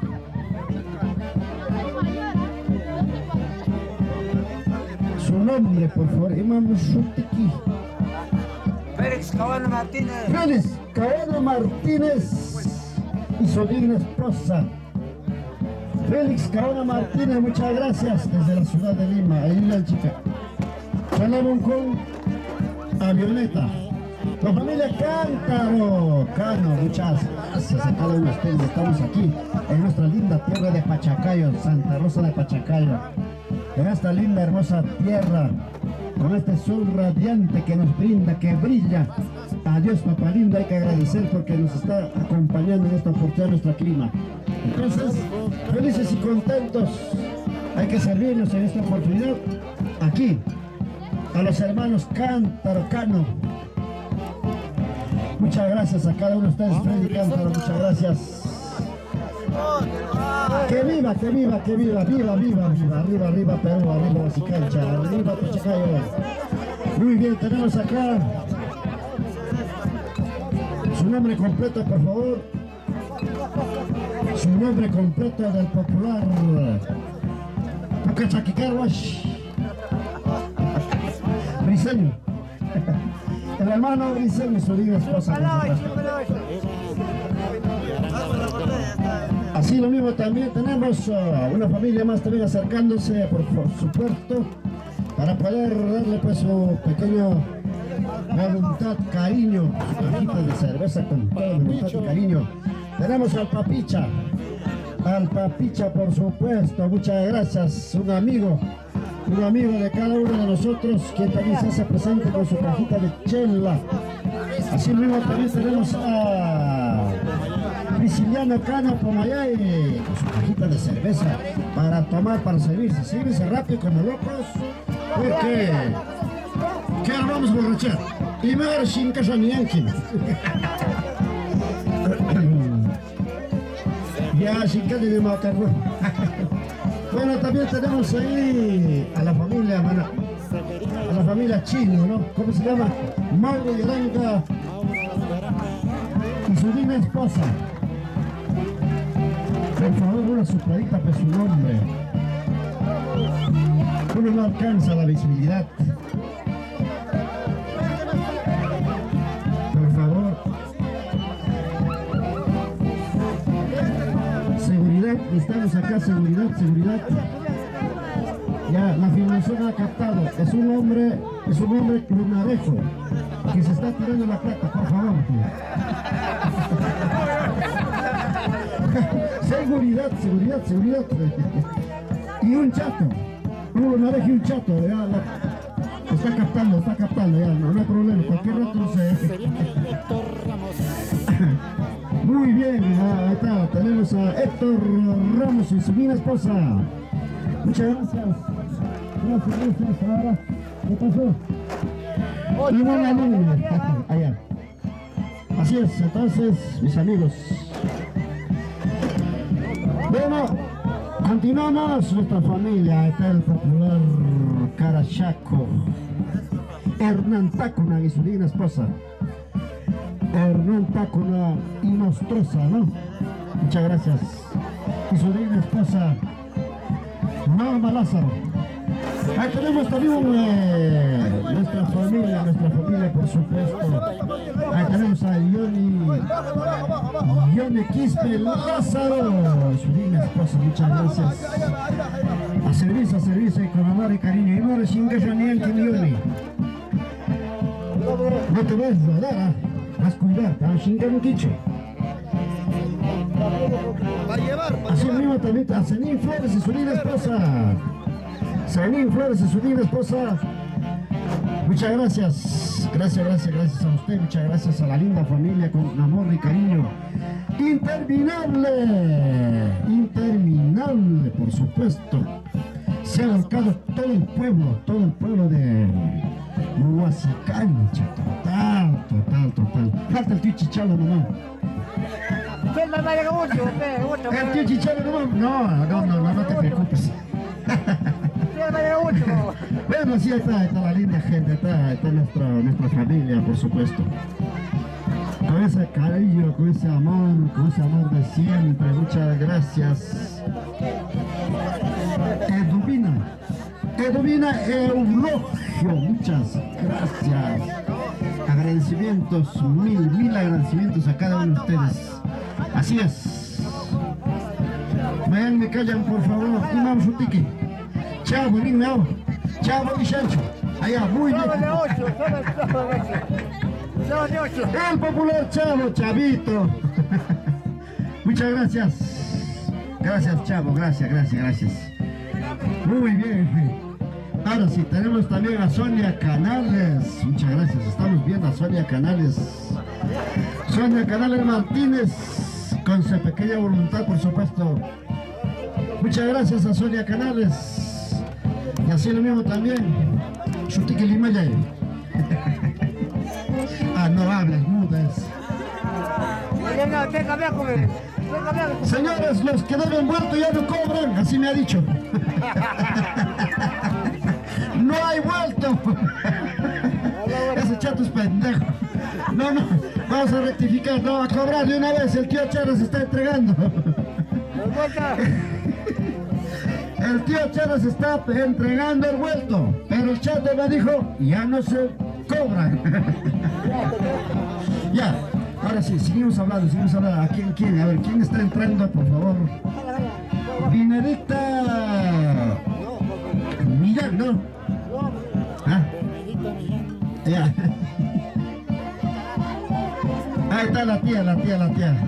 Su nombre, por favor, Imam Shutiki. Félix Cabana Martínez. Félix Cabana Martínez y su digna esposa. Félix Cabana Martínez, muchas gracias desde la ciudad de Lima, ahí la chica. Salamos con avioneta. La familia Cántaro, Cano, muchas gracias a cada uno de ustedes. Estamos aquí en nuestra linda tierra de Pachacayo, Santa Rosa de Pachacayo. En esta linda, hermosa tierra, con este sol radiante que nos brinda, que brilla. A Dios, papá lindo, hay que agradecer porque nos está acompañando en esta oportunidad nuestro clima. Entonces, felices y contentos, hay que servirnos en esta oportunidad aquí, a los hermanos Cántaro, Cano. Muchas gracias a cada uno de ustedes, Freddy Cántaro, muchas gracias. Que viva, que viva, que viva, viva, viva, viva, arriba, arriba Perú, arriba Huasicancha, arriba Pachacayo. Muy bien, tenemos acá su nombre completo, por favor. Su nombre completo del popular Pucachaquicarwash Briseño. El hermano Briseño, su linda esposa. Así lo mismo también tenemos una familia más también acercándose por supuesto para poder darle pues su pequeño voluntad, cariño, su cajita de cerveza con toda voluntad y cariño. Tenemos al Papicha por supuesto, muchas gracias, un amigo de cada uno de nosotros, quien también se hace presente con su cajita de chela. Así mismo también tenemos a Prisciliano Cano Pomayay con su cajita de cerveza para tomar, para servirse. Sírvese rápido como locos, porque que ahora vamos a borrachar. Y me voy a sin casa ni ángel. Ya sin casa ni macarrón. Bueno, también tenemos ahí a la familia Chino, ¿no? ¿Cómo se llama? Mauro Yaranga y su linda esposa. Por favor, una sopladita por su nombre. Uno no alcanza la visibilidad. Por favor. Seguridad, estamos acá, seguridad. Ya, la filmación ha captado. Es un hombre lunarejo que se está tirando la plata, por favor. Seguridad. Y un chato. Un lunarejo y un chato. Ya, está captando, ya, no hay problema. Cualquier rato se... Muy bien, ahí está. Tenemos a Héctor Ramos y su linda esposa. Muchas gracias. Gracias. Ahora, ¿qué pasó? Y buena línea. Allá. Así es, entonces, mis amigos. Bueno, continuamos nuestra familia. Está el popular Carachaco. Hernán Tacuna y su linda esposa. Hernán Tacuna y Nostrosa, ¿no? Muchas gracias. Y su linda esposa, Norma Lázaro. Ahí tenemos también nuestra familia por supuesto. Ahí tenemos a Yone Quispe Lázaro, su linda esposa, muchas gracias. A servicio y con amor y cariño. Y no eres ingeniero que Yone. No te vas a dar, vas a cuidar, te vas a chingar un quicho. Así mismo también a Zenín Flores y su linda esposa. Zenín Flores y su linda esposa. Muchas gracias. Gracias a usted. Muchas gracias a la linda familia con amor y cariño. Interminable, por supuesto. Se ha volcado todo el pueblo de Huasicancha. Total. Falta el tío Chichalo nomás. El tío Chichalo nomás. No te preocupes. Bueno, sí, está la linda gente, está nuestra familia, por supuesto. Con ese cariño, con ese amor de siempre, muchas gracias. Eduvina Eulogio, muchas gracias. Agradecimientos, mil agradecimientos a cada uno de ustedes. Así es. Me callan, por favor. Imam Shutiki. Chao, Bolín, chao, Bolín Chancho. Allá, muy bien. El popular Chavo, Chavito. Muchas gracias. Gracias, Chavo, gracias. Muy bien. Ahora sí, tenemos también a Sonia Canales. Muchas gracias, estamos viendo a Sonia Canales. Sonia Canales Martínez, con su pequeña voluntad, por supuesto. Muchas gracias a Sonia Canales. Y así lo mismo también. Shutiki Limayay. Ah, no hablas, mudas. Señores, los que deben vuelto ya no cobran, así me ha dicho. No hay vuelto. Ese chato es pendejo. No, vamos a rectificar, no, a cobrar de una vez, el tío Chara se está entregando. El tío Chara se está entregando el vuelto, pero el chato me dijo, ya no se cobran. Ya, ahora sí, seguimos hablando. ¿A quién? A ver, ¿quién está entrando, por favor? Benedicta Millán, ¿no? ¿Ah? Ya. Ahí está la tía.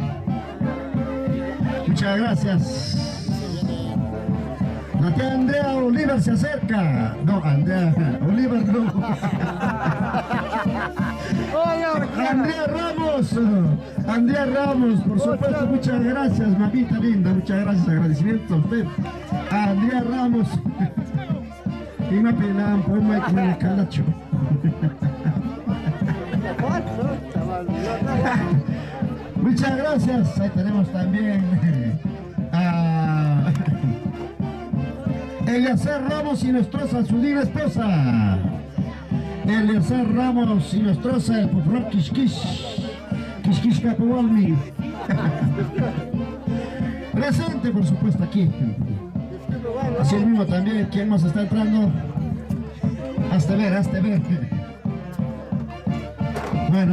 Muchas gracias. La tía Andrea Oliver se acerca. No, Andrea Oliver no. Andrea Ramos, por supuesto, muchas gracias, mamita linda, muchas gracias, agradecimiento a usted. Andrea Ramos. Y me pelaban por el calacho. Muchas gracias. Ahí tenemos también a Eliezer Ramos y Nostroza, su digna esposa. Eliezer Ramos y Nostroza, el popular Kishkish Capowalmi. Presente, por supuesto, aquí. Así mismo también, ¿quién más está entrando? Hazte ver. Bueno.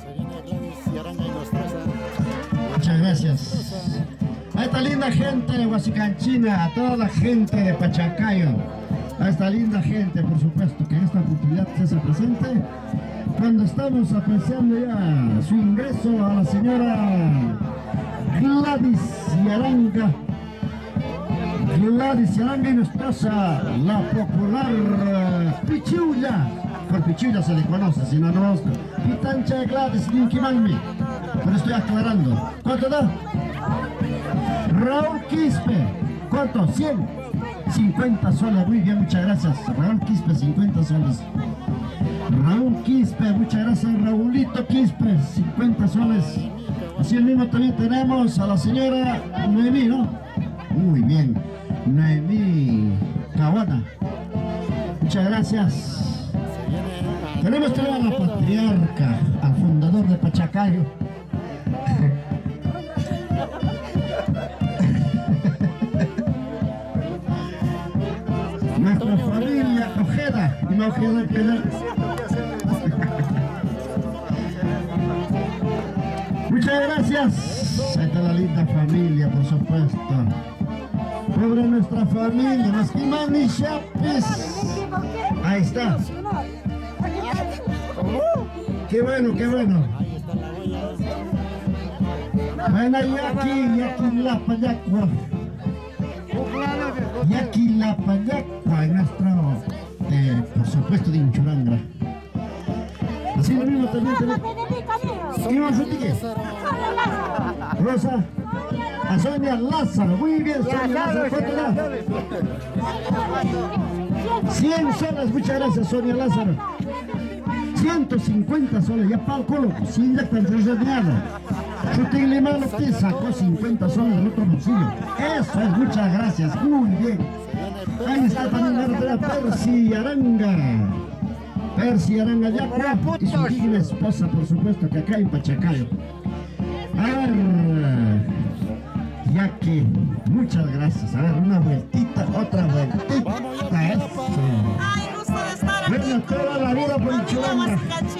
Muchas gracias. A esta linda gente de Huasicanchina, a toda la gente de Pachacayo, a esta linda gente, por supuesto, que en esta oportunidad se hace presente, cuando estamos apreciando ya su ingreso a la señora Gladys Yaranga y Nostroza, la popular Pichiulla. Por Pichiulla se le conoce, si no, no. Pitancha de Gladys Ninquimanmi. Pero estoy aclarando. ¿Cuánto da? Raúl Quispe. ¿Cuánto? 100. 50 soles. Muy bien, muchas gracias. Raúl Quispe, 50 soles. Raúl Quispe, muchas gracias. Raúlito Quispe, 50 soles. Así mismo también tenemos a la señora Noemí, ¿no? Muy bien. Noemí Cahuana. Muchas gracias. Tenemos también a la patriarca, al fundador de Pachacayo. Nuestra familia Ojeda. Y no Ojeda. Muchas gracias. Ahí está la linda familia, por supuesto. Pobre nuestra familia, Masquimani Chapis. Ahí está. Qué bueno. Bueno, Yaqui Lapayacua, nuestro, por supuesto, de Inchuranga. Así lo mismo también tenemos. ¿Qué vamos a decir? Rosa. A Sonia Lázaro, muy bien, Sonia Lázaro, ¿cuánto da? 100 soles, muchas gracias, Sonia Lázaro. 150 soles, ya para el culo, sin ya tan reseñado. Chutín Limano que sacó 50 soles del otro bolsillo. Eso es, muchas gracias, muy bien. Ahí está también la de Percy Aranga Yacua y su digna esposa, por supuesto, que acá en Pachacayo. A ver, ya que, muchas gracias. A ver, una vueltita, otra vueltita. Eso. Bueno, toda la vida por Inchuranga.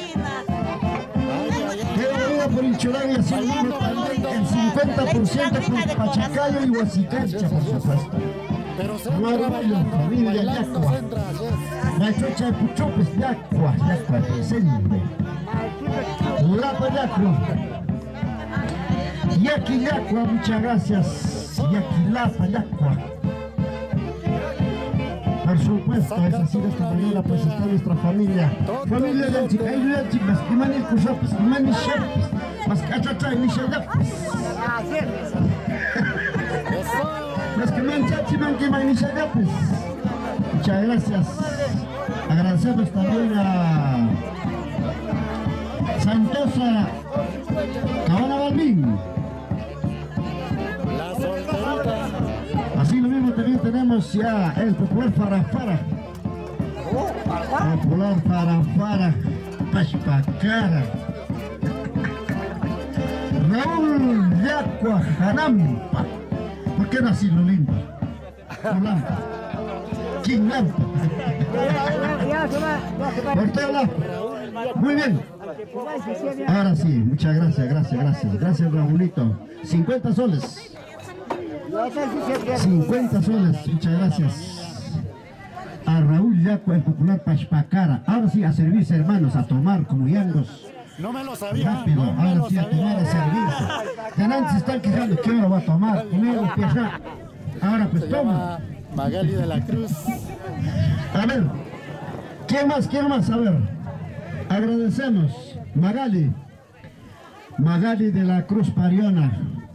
Toda la vida por Inchuranga y así mismo también el 50% por Pachacayo y Huasicancha, por supuesto. Maravilla, familia Yacua. La chocha de Puchopes, Yacua presente. Lapayacua. Yaquillacua, muchas gracias. Yaquilapayacua. Por supuesto, es así de esta manera, pues está nuestra familia. Familia de Chicayuyachi, más que mani Cusapis, mani Shepis, más que Achachay, ni Shadapis. Más que Manchachi, man que mani Shadapis. Muchas gracias. Agradecemos también a Santosa Cabana Balbín. Así lo mismo también tenemos ya el popular Farafara. Popular Farafara Pachpacara. Raúl Yacua Janampa. ¿Por qué no así lo lindo? Lampa. ¿Quién Lampa? Muy bien. Ahora sí, muchas gracias, gracias. Gracias, Raulito. 50 soles. 50 soles, muchas gracias. A Raúl Yacua, el popular Pachpacara. Ahora sí, a servirse, hermanos, a tomar como yangos. No me lo sabía. Rápido, no ahora sí, a tomar, a servirse. De antes se están quejando que ahora va a tomar. Primero empieza. Ahora pues toma. Magali de la Cruz. A ver, ¿quién más? A ver, agradecemos. Magali de la Cruz Pariona.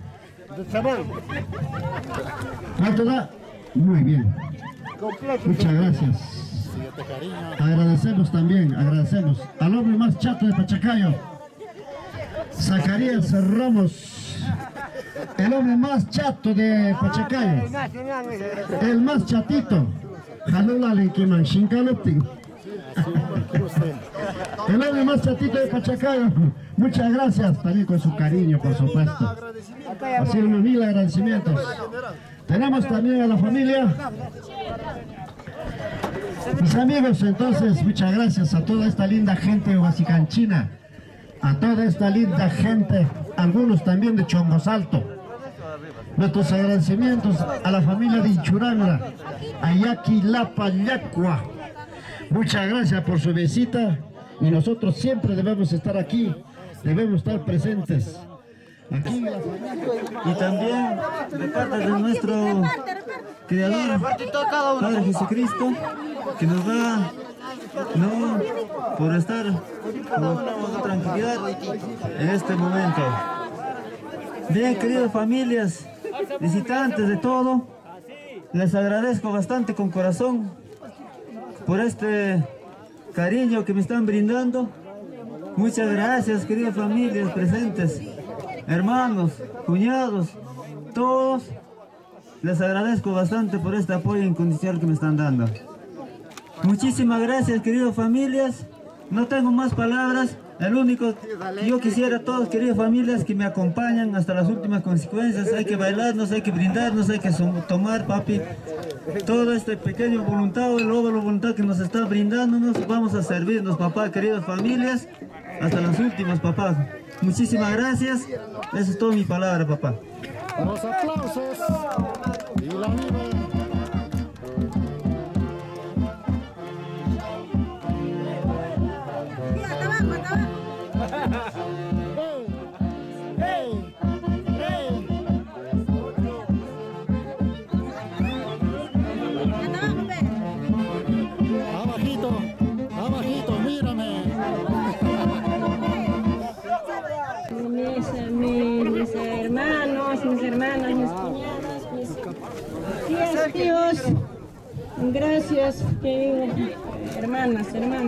¿Cuánto da? Muy bien. Muchas gracias. Agradecemos también, al hombre más chato de Pachacayo, Zacarías Ramos, el hombre más chato de Pachacayo, el más chatito, Jalulale Kiman Shinkaluptin. El hombre más chatito de Pachacayo, muchas gracias, también con su cariño, por supuesto. Así unos mil agradecimientos. Tenemos también a la familia, mis amigos, entonces, muchas gracias a toda esta linda gente de Huasicanchina, a toda esta linda gente, algunos también de Chongosalto. Nuestros agradecimientos a la familia de Ichuranga, a Yaquilapayacua. Muchas gracias por su visita y nosotros siempre debemos estar aquí, debemos estar presentes. Aquí y también de parte de nuestro Creador, Padre Jesucristo, que nos da por estar con tranquilidad en este momento. Bien, queridas familias, visitantes de todo, les agradezco bastante con corazón por este cariño que me están brindando. Muchas gracias, queridas familias presentes, hermanos, cuñados, todos. Les agradezco bastante por este apoyo incondicional que me están dando. Muchísimas gracias, queridas familias. No tengo más palabras. El único que yo quisiera a todos, queridas familias, que me acompañan hasta las últimas consecuencias. Hay que bailarnos, hay que brindarnos, hay que tomar, papi, todo este pequeño voluntad, el óvalo voluntad que nos está brindándonos. Vamos a servirnos, papá, queridas familias, hasta las últimas, papá. Muchísimas gracias. Esa es toda mi palabra, papá. Los aplausos y la viva. Abajito, mírame. Mis hermanos, mis hermanas, mis cuñadas, mis tíos, gracias, queridos hermanos,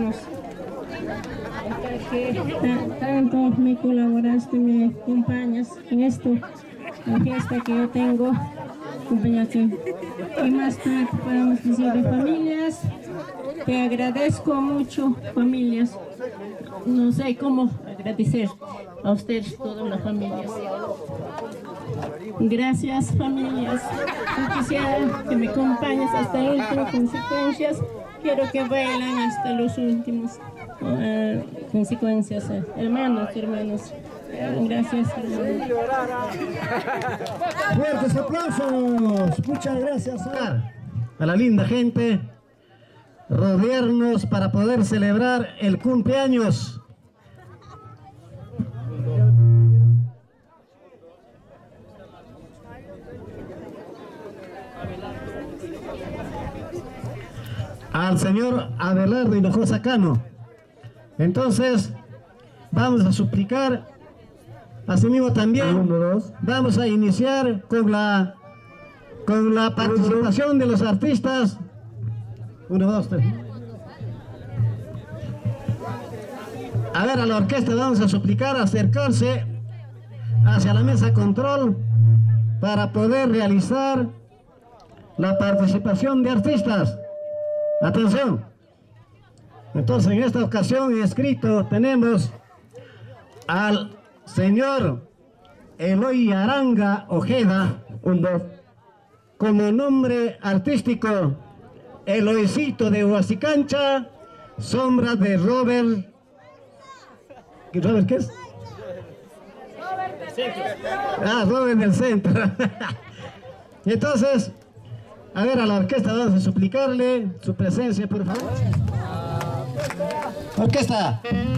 que tanto me colaboraste, me acompañas en esto, en fiesta que yo tengo, acompañaste. Y más tarde podemos decir de familias, te agradezco mucho, familias, no sé cómo agradecer a ustedes, todas las familias. Gracias, familias. Yo quisiera que me acompañes hasta las últimas consecuencias. Quiero que bailen hasta los últimos consecuencias. Hermanos. Gracias, hermanos. Fuertes aplausos. Muchas gracias a la linda gente. Rodearnos para poder celebrar el cumpleaños al señor Abelardo Hinojosa Cano. Entonces, vamos a suplicar, asimismo también, vamos a iniciar con la participación de los artistas. 1, 2, 3. A ver, a la orquesta vamos a suplicar acercarse hacia la mesa control para poder realizar la participación de artistas. Atención. Entonces, en esta ocasión inscrito tenemos al señor Eloy Aranga Ojeda, como nombre artístico Eloycito de Huasicancha, sombra de Robert. ¿Robert qué es? Robert del Centro. Entonces, a ver, a la orquesta vamos a suplicarle su presencia, por favor. Orquesta.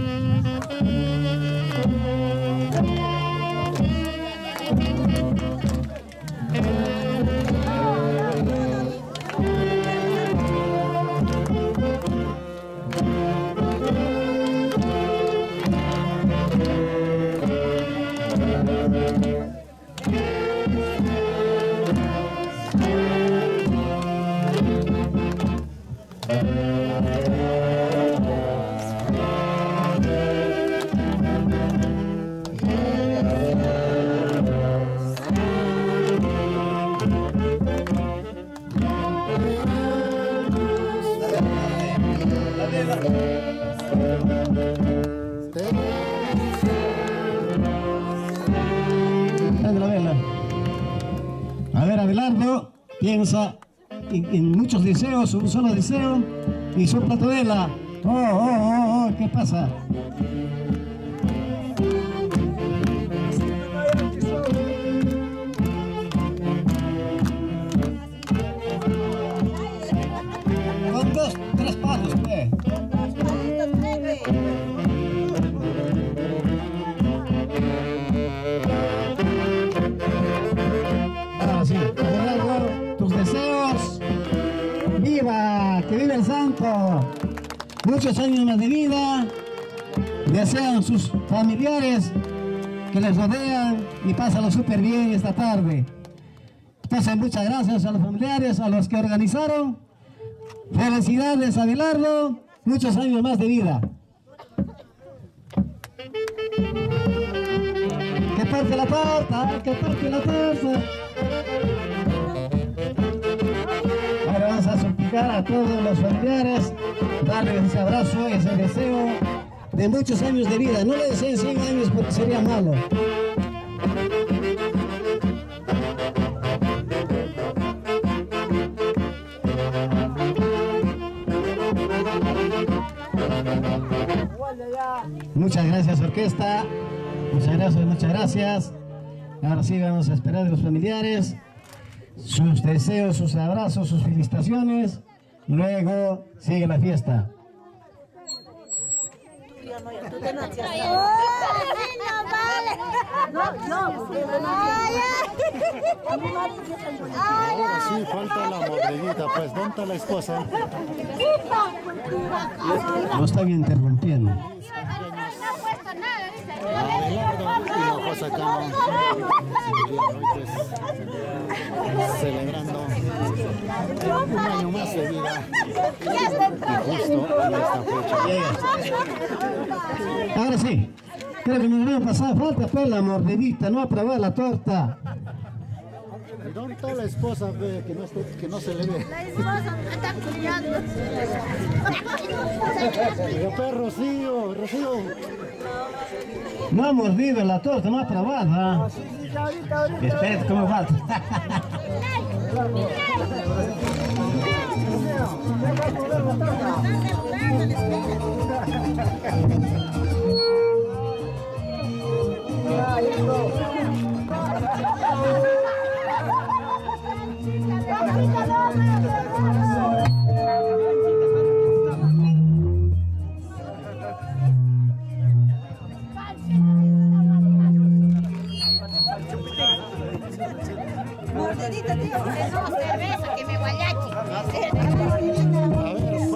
A ver, Abelardo piensa en muchos deseos, un solo deseo, y sopla tu vela. ¿Qué pasa? Con 2, 3 palos, pues. Tus deseos, viva, que viva el santo, muchos años más de vida, desean sus familiares que les rodean y pásalo súper bien esta tarde. Entonces, muchas gracias a los familiares, a los que organizaron, felicidades Abelardo, muchos años más de vida. Que parte la torta, que parte la torta. Ahora vamos a suplicar a todos los familiares, darles ese abrazo, ese deseo de muchos años de vida. No le deseen 100 años porque sería malo. Muchas gracias, orquesta. Muchas gracias. Ahora sí vamos a esperar de los familiares sus deseos, sus abrazos, sus felicitaciones. Luego sigue la fiesta. Ahora sí, falta la mordidita, pues, ¿dónde está la esposa? No están interrumpiendo. Abelardo Hinojosa Cano, celebrando un año más de vida, y justo en esta fecha. Ahora sí, creo que nos van a pasar falta pues la mordidita, no aprobar la torta. ¿Y dónde está la esposa, que no se le ve? La esposa está cuidando. Rocío. No ha mordido la torta, no ha probado. Espera, ¿cómo falta? Mordidita, tío, eso cerveza, que me guayache.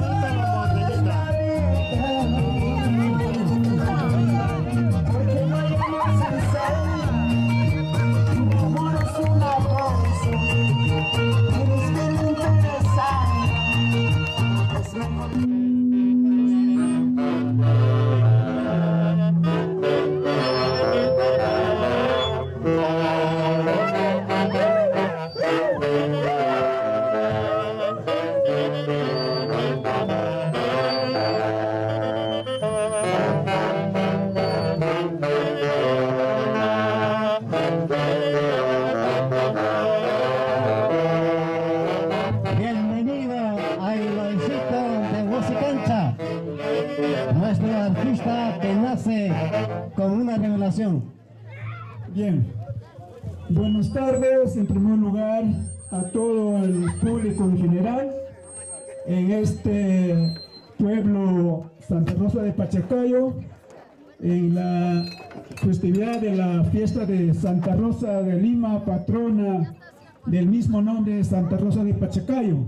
para este artista que nace con una revelación. Bien, buenas tardes en primer lugar a todo el público en general en este pueblo Santa Rosa de Pachacayo, en la festividad de la fiesta de Santa Rosa de Lima, patrona del mismo nombre, Santa Rosa de Pachacayo.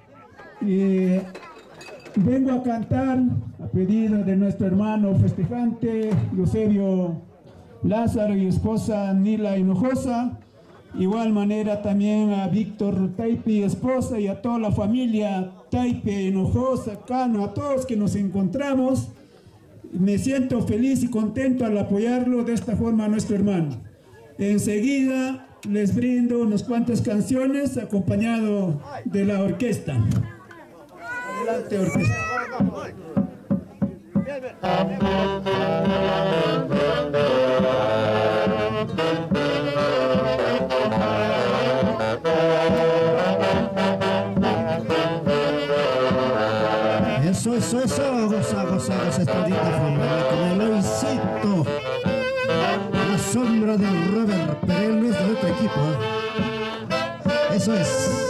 Vengo a cantar a pedido de nuestro hermano festejante Eusebio Lázaro y esposa Nila Hinojosa, igual manera también a Víctor Taipe, esposa, y a toda la familia Taipe, Hinojosa, Cano, a todos que nos encontramos. Me siento feliz y contento al apoyarlo de esta forma a nuestro hermano. Enseguida les brindo unas cuantas canciones acompañado de la orquesta. Adelante, orquesta. Eso, goza esta bonita familia con el Eloísito, la sombra del Robert, pero él no es de otro equipo, ¿eh? Eso es.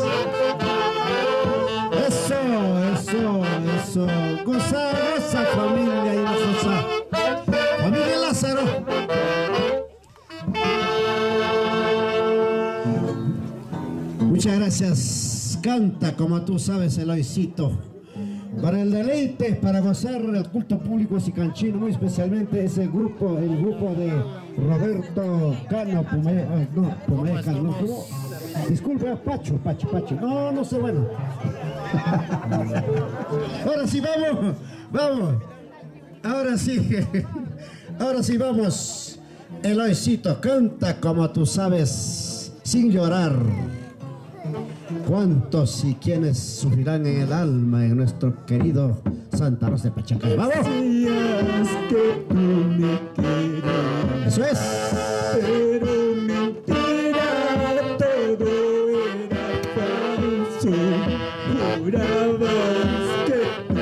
Eso, goza familia y goza. Familia Lázaro. Muchas gracias. Canta como tú sabes, Eloísito. Para el deleite, para gozar el culto público sicanchino, muy especialmente ese grupo, el grupo de Roberto Cano, Pumeja, no, disculpe, Pacho, no sé, bueno. Ahora sí, vamos, ahora sí, vamos. Eloísito, canta como tú sabes, sin llorar. ¿Cuántos y quiénes sufrirán en el alma en nuestro querido Santa Rosa de Pachacayo? ¡Vamos! Que tú me quieres, eso es. pero mentira, todo era falso. Jurabas que tú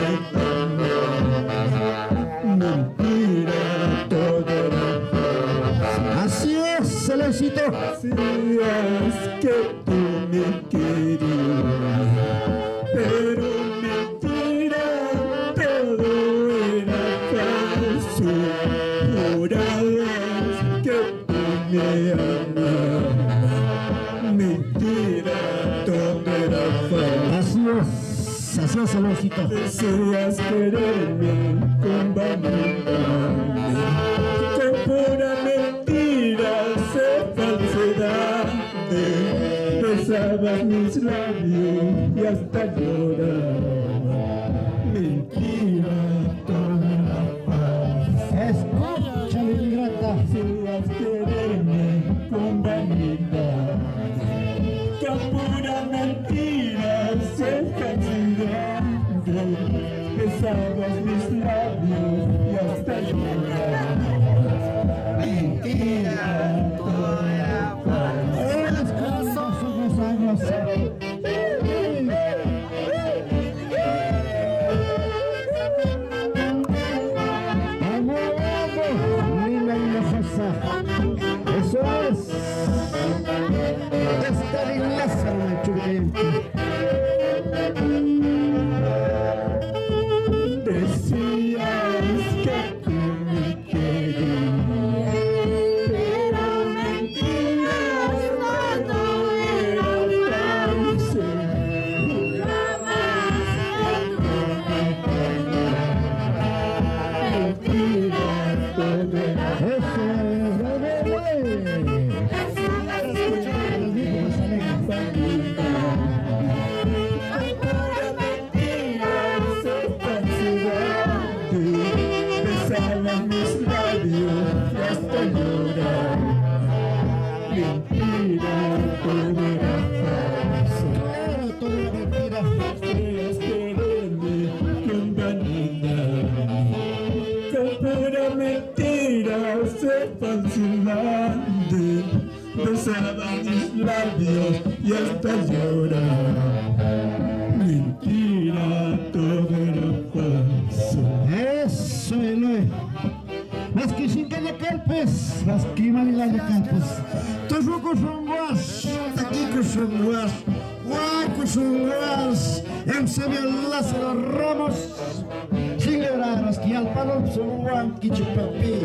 me querías, mentira, todo era falso. Así es, Eloísito. Decías que tú me querías, pero mentira, todo era falso. Jurabas que tú me amabas, mentira, todo era falso. Así es, Eloísito. Deseas quererme con vanidad, con pura mentira, ser falsedad. Besabas mis labios y hasta llorar, mentira, toda la paz. Escúchame, mi grata. Deseas quererme con vanidad, con pura mentira, ser falsedad. Besabas mis labios y hasta llorar, mentira, toda la paz. Linda Hinojosa. Eso es. Está de Lázaro, el churriente. Decías que tú me querías, pero mentiras, todo era falso. Jurabas que tú me querías, mentiras, todo era besabas mis labios y hasta llorar, mentira, todo era falso. Todo era mentira. Deseas quererme con vanidad, con pura mentira, ser falsedad. Besabas mis labios y hasta llorar, mentira, todo era falso. calpes, las quimarillas de calpes. Tozuco son guas, taquico son guas, guaco son guas, Eusebio Lázaro Ramos, Chilebras, que al palo son guan, quichupapi.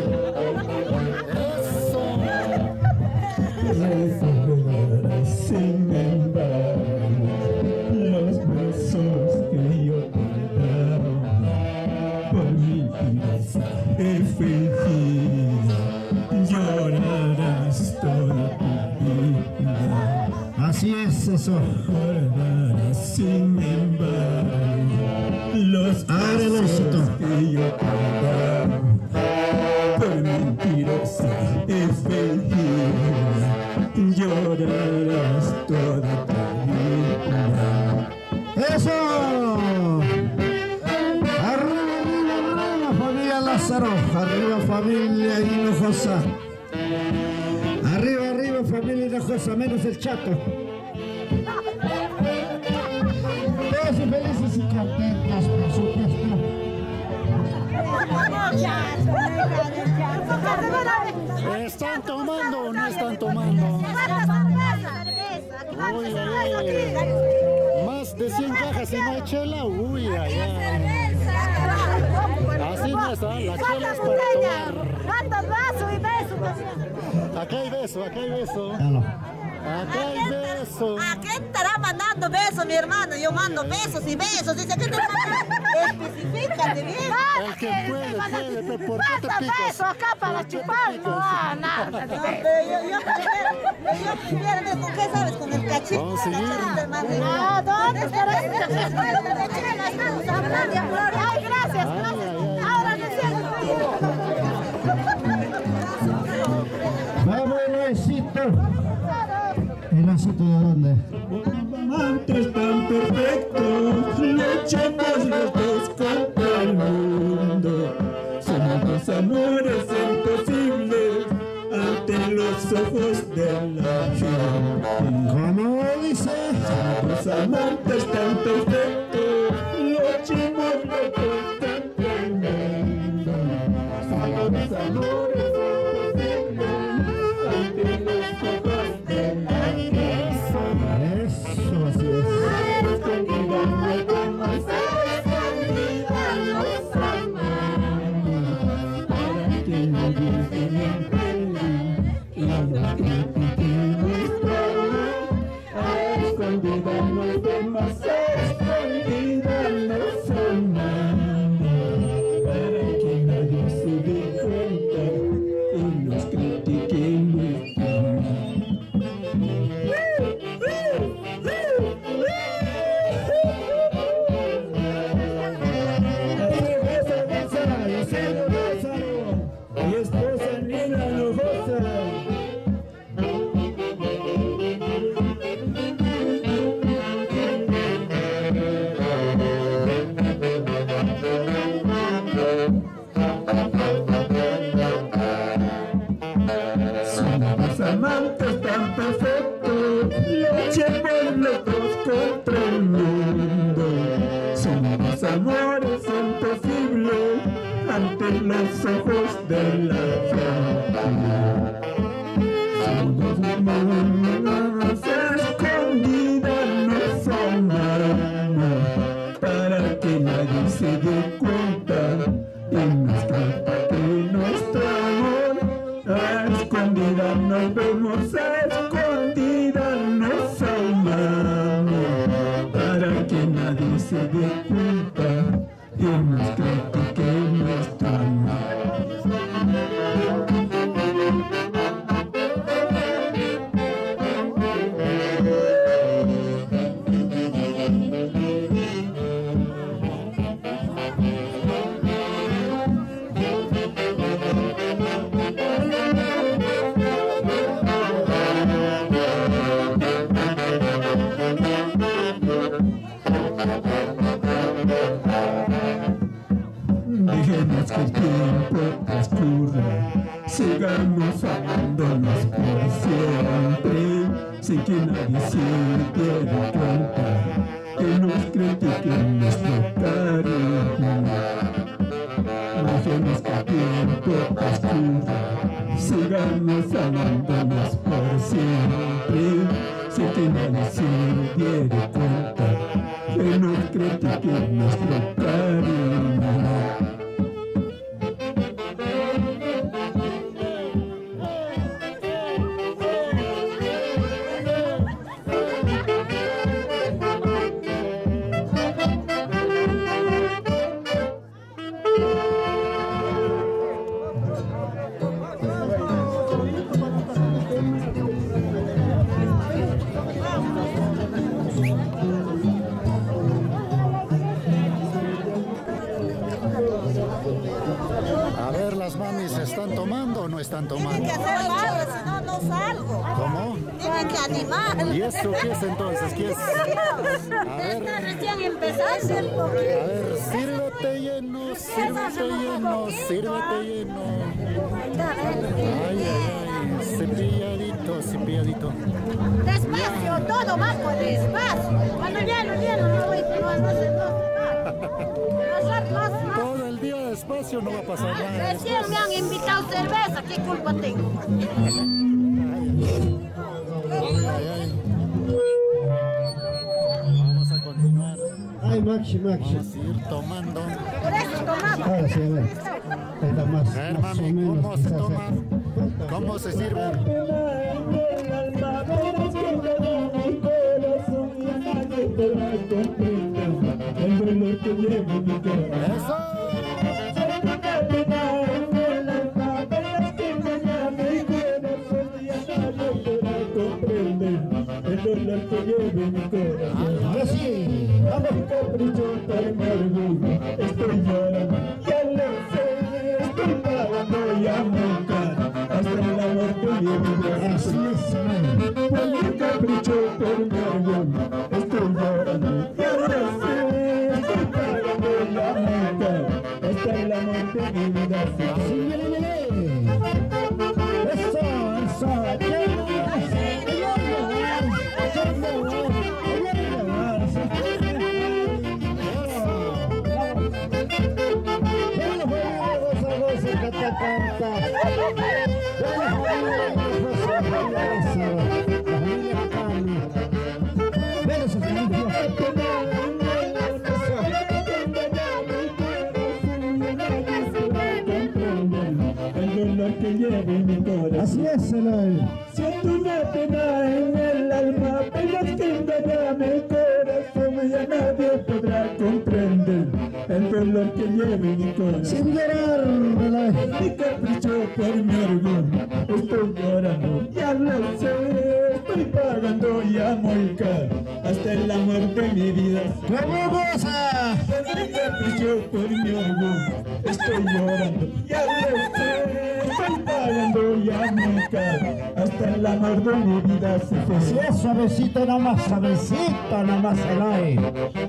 Sin embargo, los besos que yo te daba por mi efectividad, llorarás toda tu vida. Así es eso. Guardarás sin embargo los besos que yo te daba por mentirosa efectividad. Llorarás toda tu vida. ¡Eso! Arriba, familia Lázaro. Arriba, familia Hinojosa. Arriba, familia Hinojosa, menos el Chato. Todos felices y contentos, por supuesto. ¿Están tomando o no están tomando? Uy, más de 100 cajas y no hay chela. Uy, así no está, la chela es para tomar. ¿Cuántos vasos y besos? Acá hay beso, acá hay beso. Acá hay beso. ¿A qué estará mandando besos, mi hermano? Yo mando besos y besos. Dice, ¿qué te manda? Especifícate bien. El que puede, pero ¿por qué te picas? Besos acá para chupar? No, nada. No, pero yo prefiero, ¿con qué sabes? Con el cachito. Oh, sí. Ah, ¿dónde estará? Ay, gracias. Ahora Vamos, Eloísito. ¿Eloísito de dónde? Amantes tan perfectos, luchamos los dos contra el mundo. Somos dos amores imposibles ante los ojos de la gente. ¿Cómo dice? Somos dos amantes tan perfectos, luchamos los dos contra el mundo. Somos dos amores amantes tan perfectos, luchemos los dos contra el mundo. Somos amores imposibles ante los ojos de la gente. Somos manos escondidas, nos amamos para que nadie se dé cuenta. Y nos trata de nuestro amor a escondidas nos vemos, a escondidas nos amamos para que nadie se dé cuenta y nos critique nuestro amor. Dejemos que el tiempo transcurra, sigamos amándonos por siempre, sin que nadie se diera cuenta que nos critiquen nuestro cariño. Dejemos que el tiempo transcurra, nos abandonas por siempre. Si que nadie se diere cuenta que nos critique nuestro cariño. A ver, las mamis, ¿están tomando o no están tomando? Tienen que hacer algo, si no, no salgo. ¿Cómo? Tienen que animar. ¿Y eso qué es entonces? ¿Qué es? A ver, Está recién empezando. a ver, sírvete lleno, sírvete lleno, sírvete lleno. Ay, ay, ay, cepilladito, cepilladito. Despacio, todo va con despacio. Cuando lleno, no voy, no se Todo el día despacio no va a pasar nada. Recién me han invitado cerveza, ¿qué culpa tengo? Vamos a continuar. Ay, Maxi. Vamos a ir tomando. Por eso tomaba. Ahora sí, a ver. Ahí está más. A ver, más o mami, menos, ¿cómo se quizás, toma? ¿Cómo se sirve? Eso. El dolor que lleve mi corazón. Ahora sí, vamos. Capricho para mi orgullo. Estoy llorando, ya lo sé. Estoy pagando ya muy caro. Hasta la muerte lleve mi corazón. Por mi capricho por mi orgullo. Estoy llorando, ya lo sé. Estoy pagando ya muy caro. Hasta la muerte de mi vida. Así es, Eloy. Siento una pena en el alma, penas que engañan el corazón y a nadie podrá comprender el dolor que lleva mi corazón. Sin llorar, Eloy. Mi capricho por mi orgullo, estoy llorando, ya lo sé, estoy pagando ya muy caro, hasta la muerte de mi vida. ¡Vamos a! Mi capricho por mi orgullo, estoy llorando, ya lo sé, estoy pagando ya muy caro, hasta la muerte de mi vida se fue. Así es, suavecito nomás, Eloy.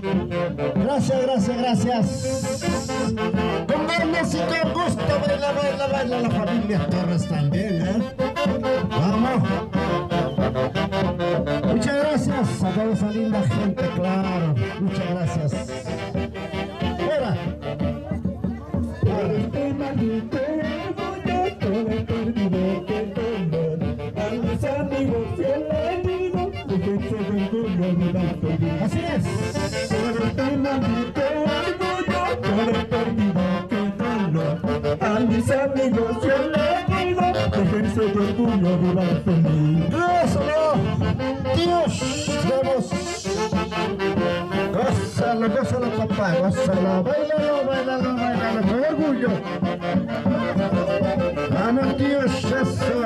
Gracias. Con ganas y con gusto, baila la familia Torres también, ¿eh? Vamos. Muchas gracias a toda esa linda gente, claro. Muchas gracias. Fuera. Por este maldito orgullo, todo he perdido que dolor. A mis amigos yo les digo, déjense de orgullo, mi banco. Así es. Por este maldito orgullo, todo he perdido que dolor. A mis amigos yo les digo, déjense de orgullo, vivan feliz. Dios, vamos. Gózalo, papá, gózalo. Bailalo, con orgullo. Vamos, Dios, eso.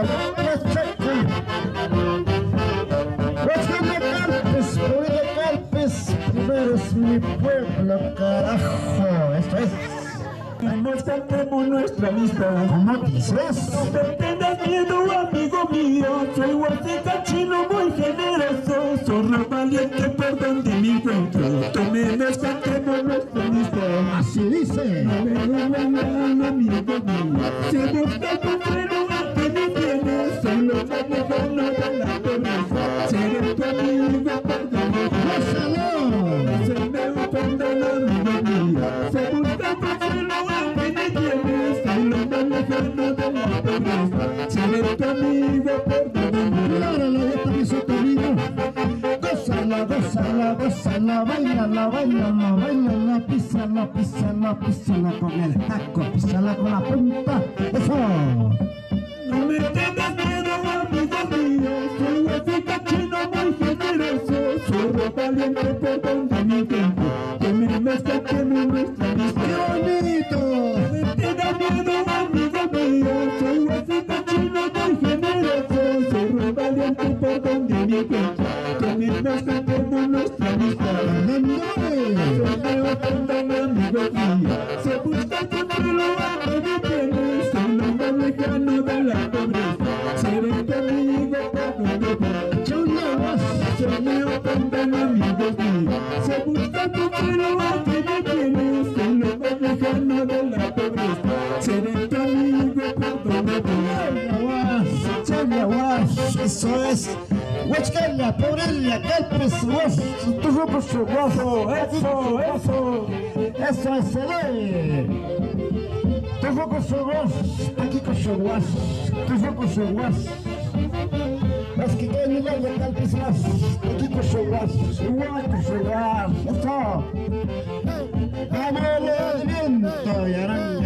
Calpes, primero es mi pueblo, carajo. Esto es. Nos cantemos nuestra amistad. ¿Cómo dices? No te tengas miedo, amigo mío. Soy huastecancino muy generoso. Zorro valiente por donde me encuentro. Nos cantemos nuestra amistad. Así dice. Amigo mío. Si buscas tu freno a que me tienes, soy lo más lejano de la pobreza. Seré tu amigo por donde ¡Gózalo! se me ofende el amigo mío. Si buscas tu freno a que me tienes, soy lo más lejano de la pobreza. pobreza. Seré tu amigo por donde Claro, yo también soy tu amigo. Gózala, gózala, gózala, bailala, bailala, bailala, písala, písala, písala con el taco, písala con la punta. ¡Eso! No me tengas miedo, amigo mío, soy huesito chino muy generoso, soy valiente por donde mi tiempo, que me mezcla, que me muestra mis ¡Qué bonito! No me tengas miedo, amigo mío, soy huesito chino muy generoso, soy valiente por donde mi tiempo, que me mezcla, que me muestra mis me ofendan, amigo mío, se busca siempre lo que me tienes, soy lo más lejano de la pobreza, seré tu amigo por donde voy. Se me ofendan, amigos míos, se busca siempre lo que me tienes, soy lo más lejano de la pobreza, seré tu amigo por donde voy. Chale, guas, eso es. Huachcala, pobrella, calpes, guas, tu ropa su guaso, eso es el. Tu ropa su guas, aquí con su guas, tu ropa su guas. Es que hay un aire calpes más, aquí con su guas, igual con su guas, eso. Amor, alimento y araña.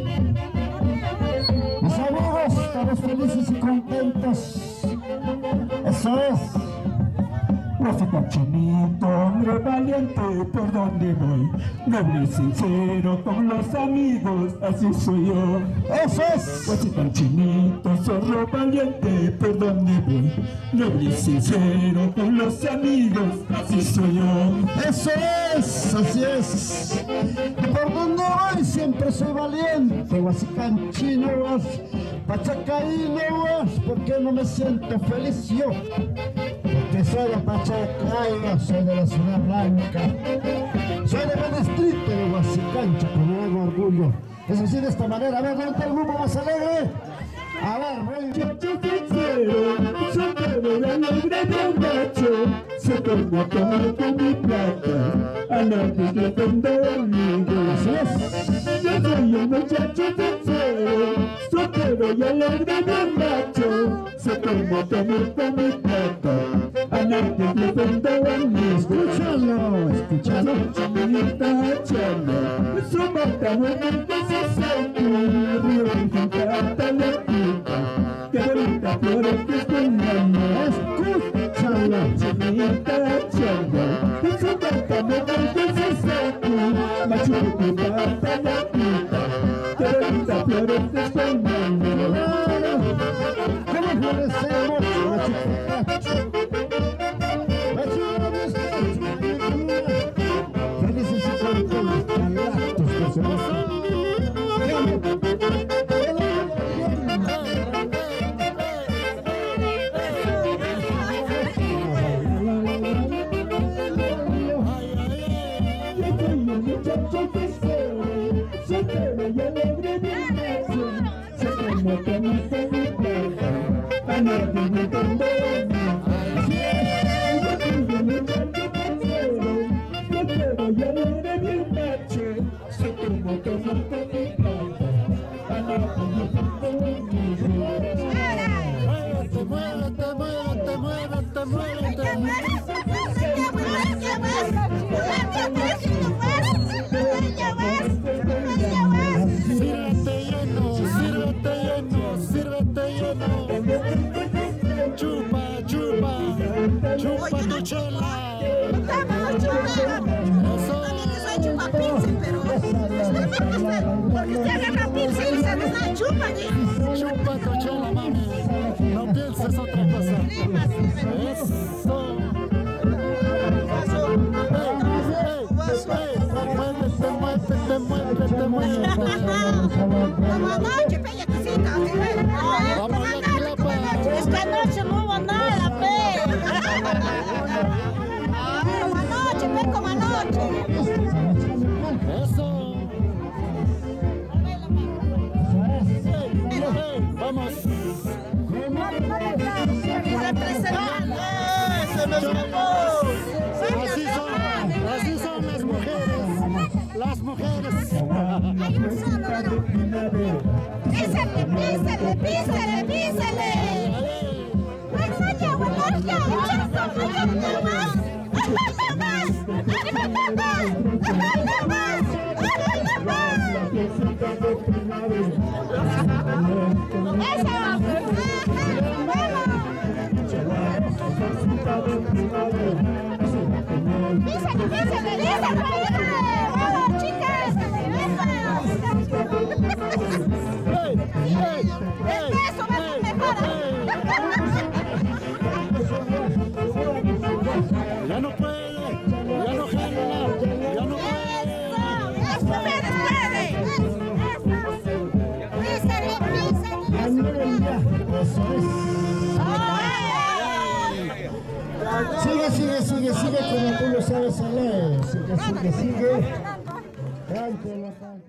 Mis amigos, estamos felices y contentos. Eso es. Huesito chinito, hombre valiente, por donde voy, noble y sincero con los amigos, así soy yo. Eso es. Huesito chinito, zorro valiente, por donde voy, noble y sincero con los amigos, así soy yo. Eso es, así es. Y por donde voy siempre soy valiente, huasicanchino, pachacaíno, porque no me siento feliz yo. Porque soy de Pachacayo, soy de la Ciudad Blanca, soy de Benestrite, de Huasicancha, con gran orgullo. Es así, de esta manera. A ver, levanta el grupo más alegre. A ver, muchacho sincero, soltero y alegre borracho, se torna a tomar con mi plata, a nadie le vendo amigos. Así es. Yo soy un muchacho sincero, soltero y alegre borracho, se torna a tomar con mi plata, a nadie le vendo amigos. Escúchalo, escúchalo. Chinita chana, su mata bonita se saca, río Virgen hasta la quinta, que bonita flores que están dando. Escúchalo. Chinita chana, su mata bonita se saca, Machu Picchu hasta la quinta, que bonita flores que están dando. ¿Cómo florecemos, Machu Picchu? Felices y contentos, por supuesto. Chupa tu chela, mami. No pienses otra cosa. Muévete, Vamos anoche, peñaquisita. Esta noche no hubo nada, pe. Como anoche, pe, como anoche. Eso. Vamos. Así son las mujeres. Las mujeres. hay un solo. Písale, písale, písale, písale. Ya no puede, ya no jala, ya no Sigue como tú lo sabes, Ale. Sigue. Cántela,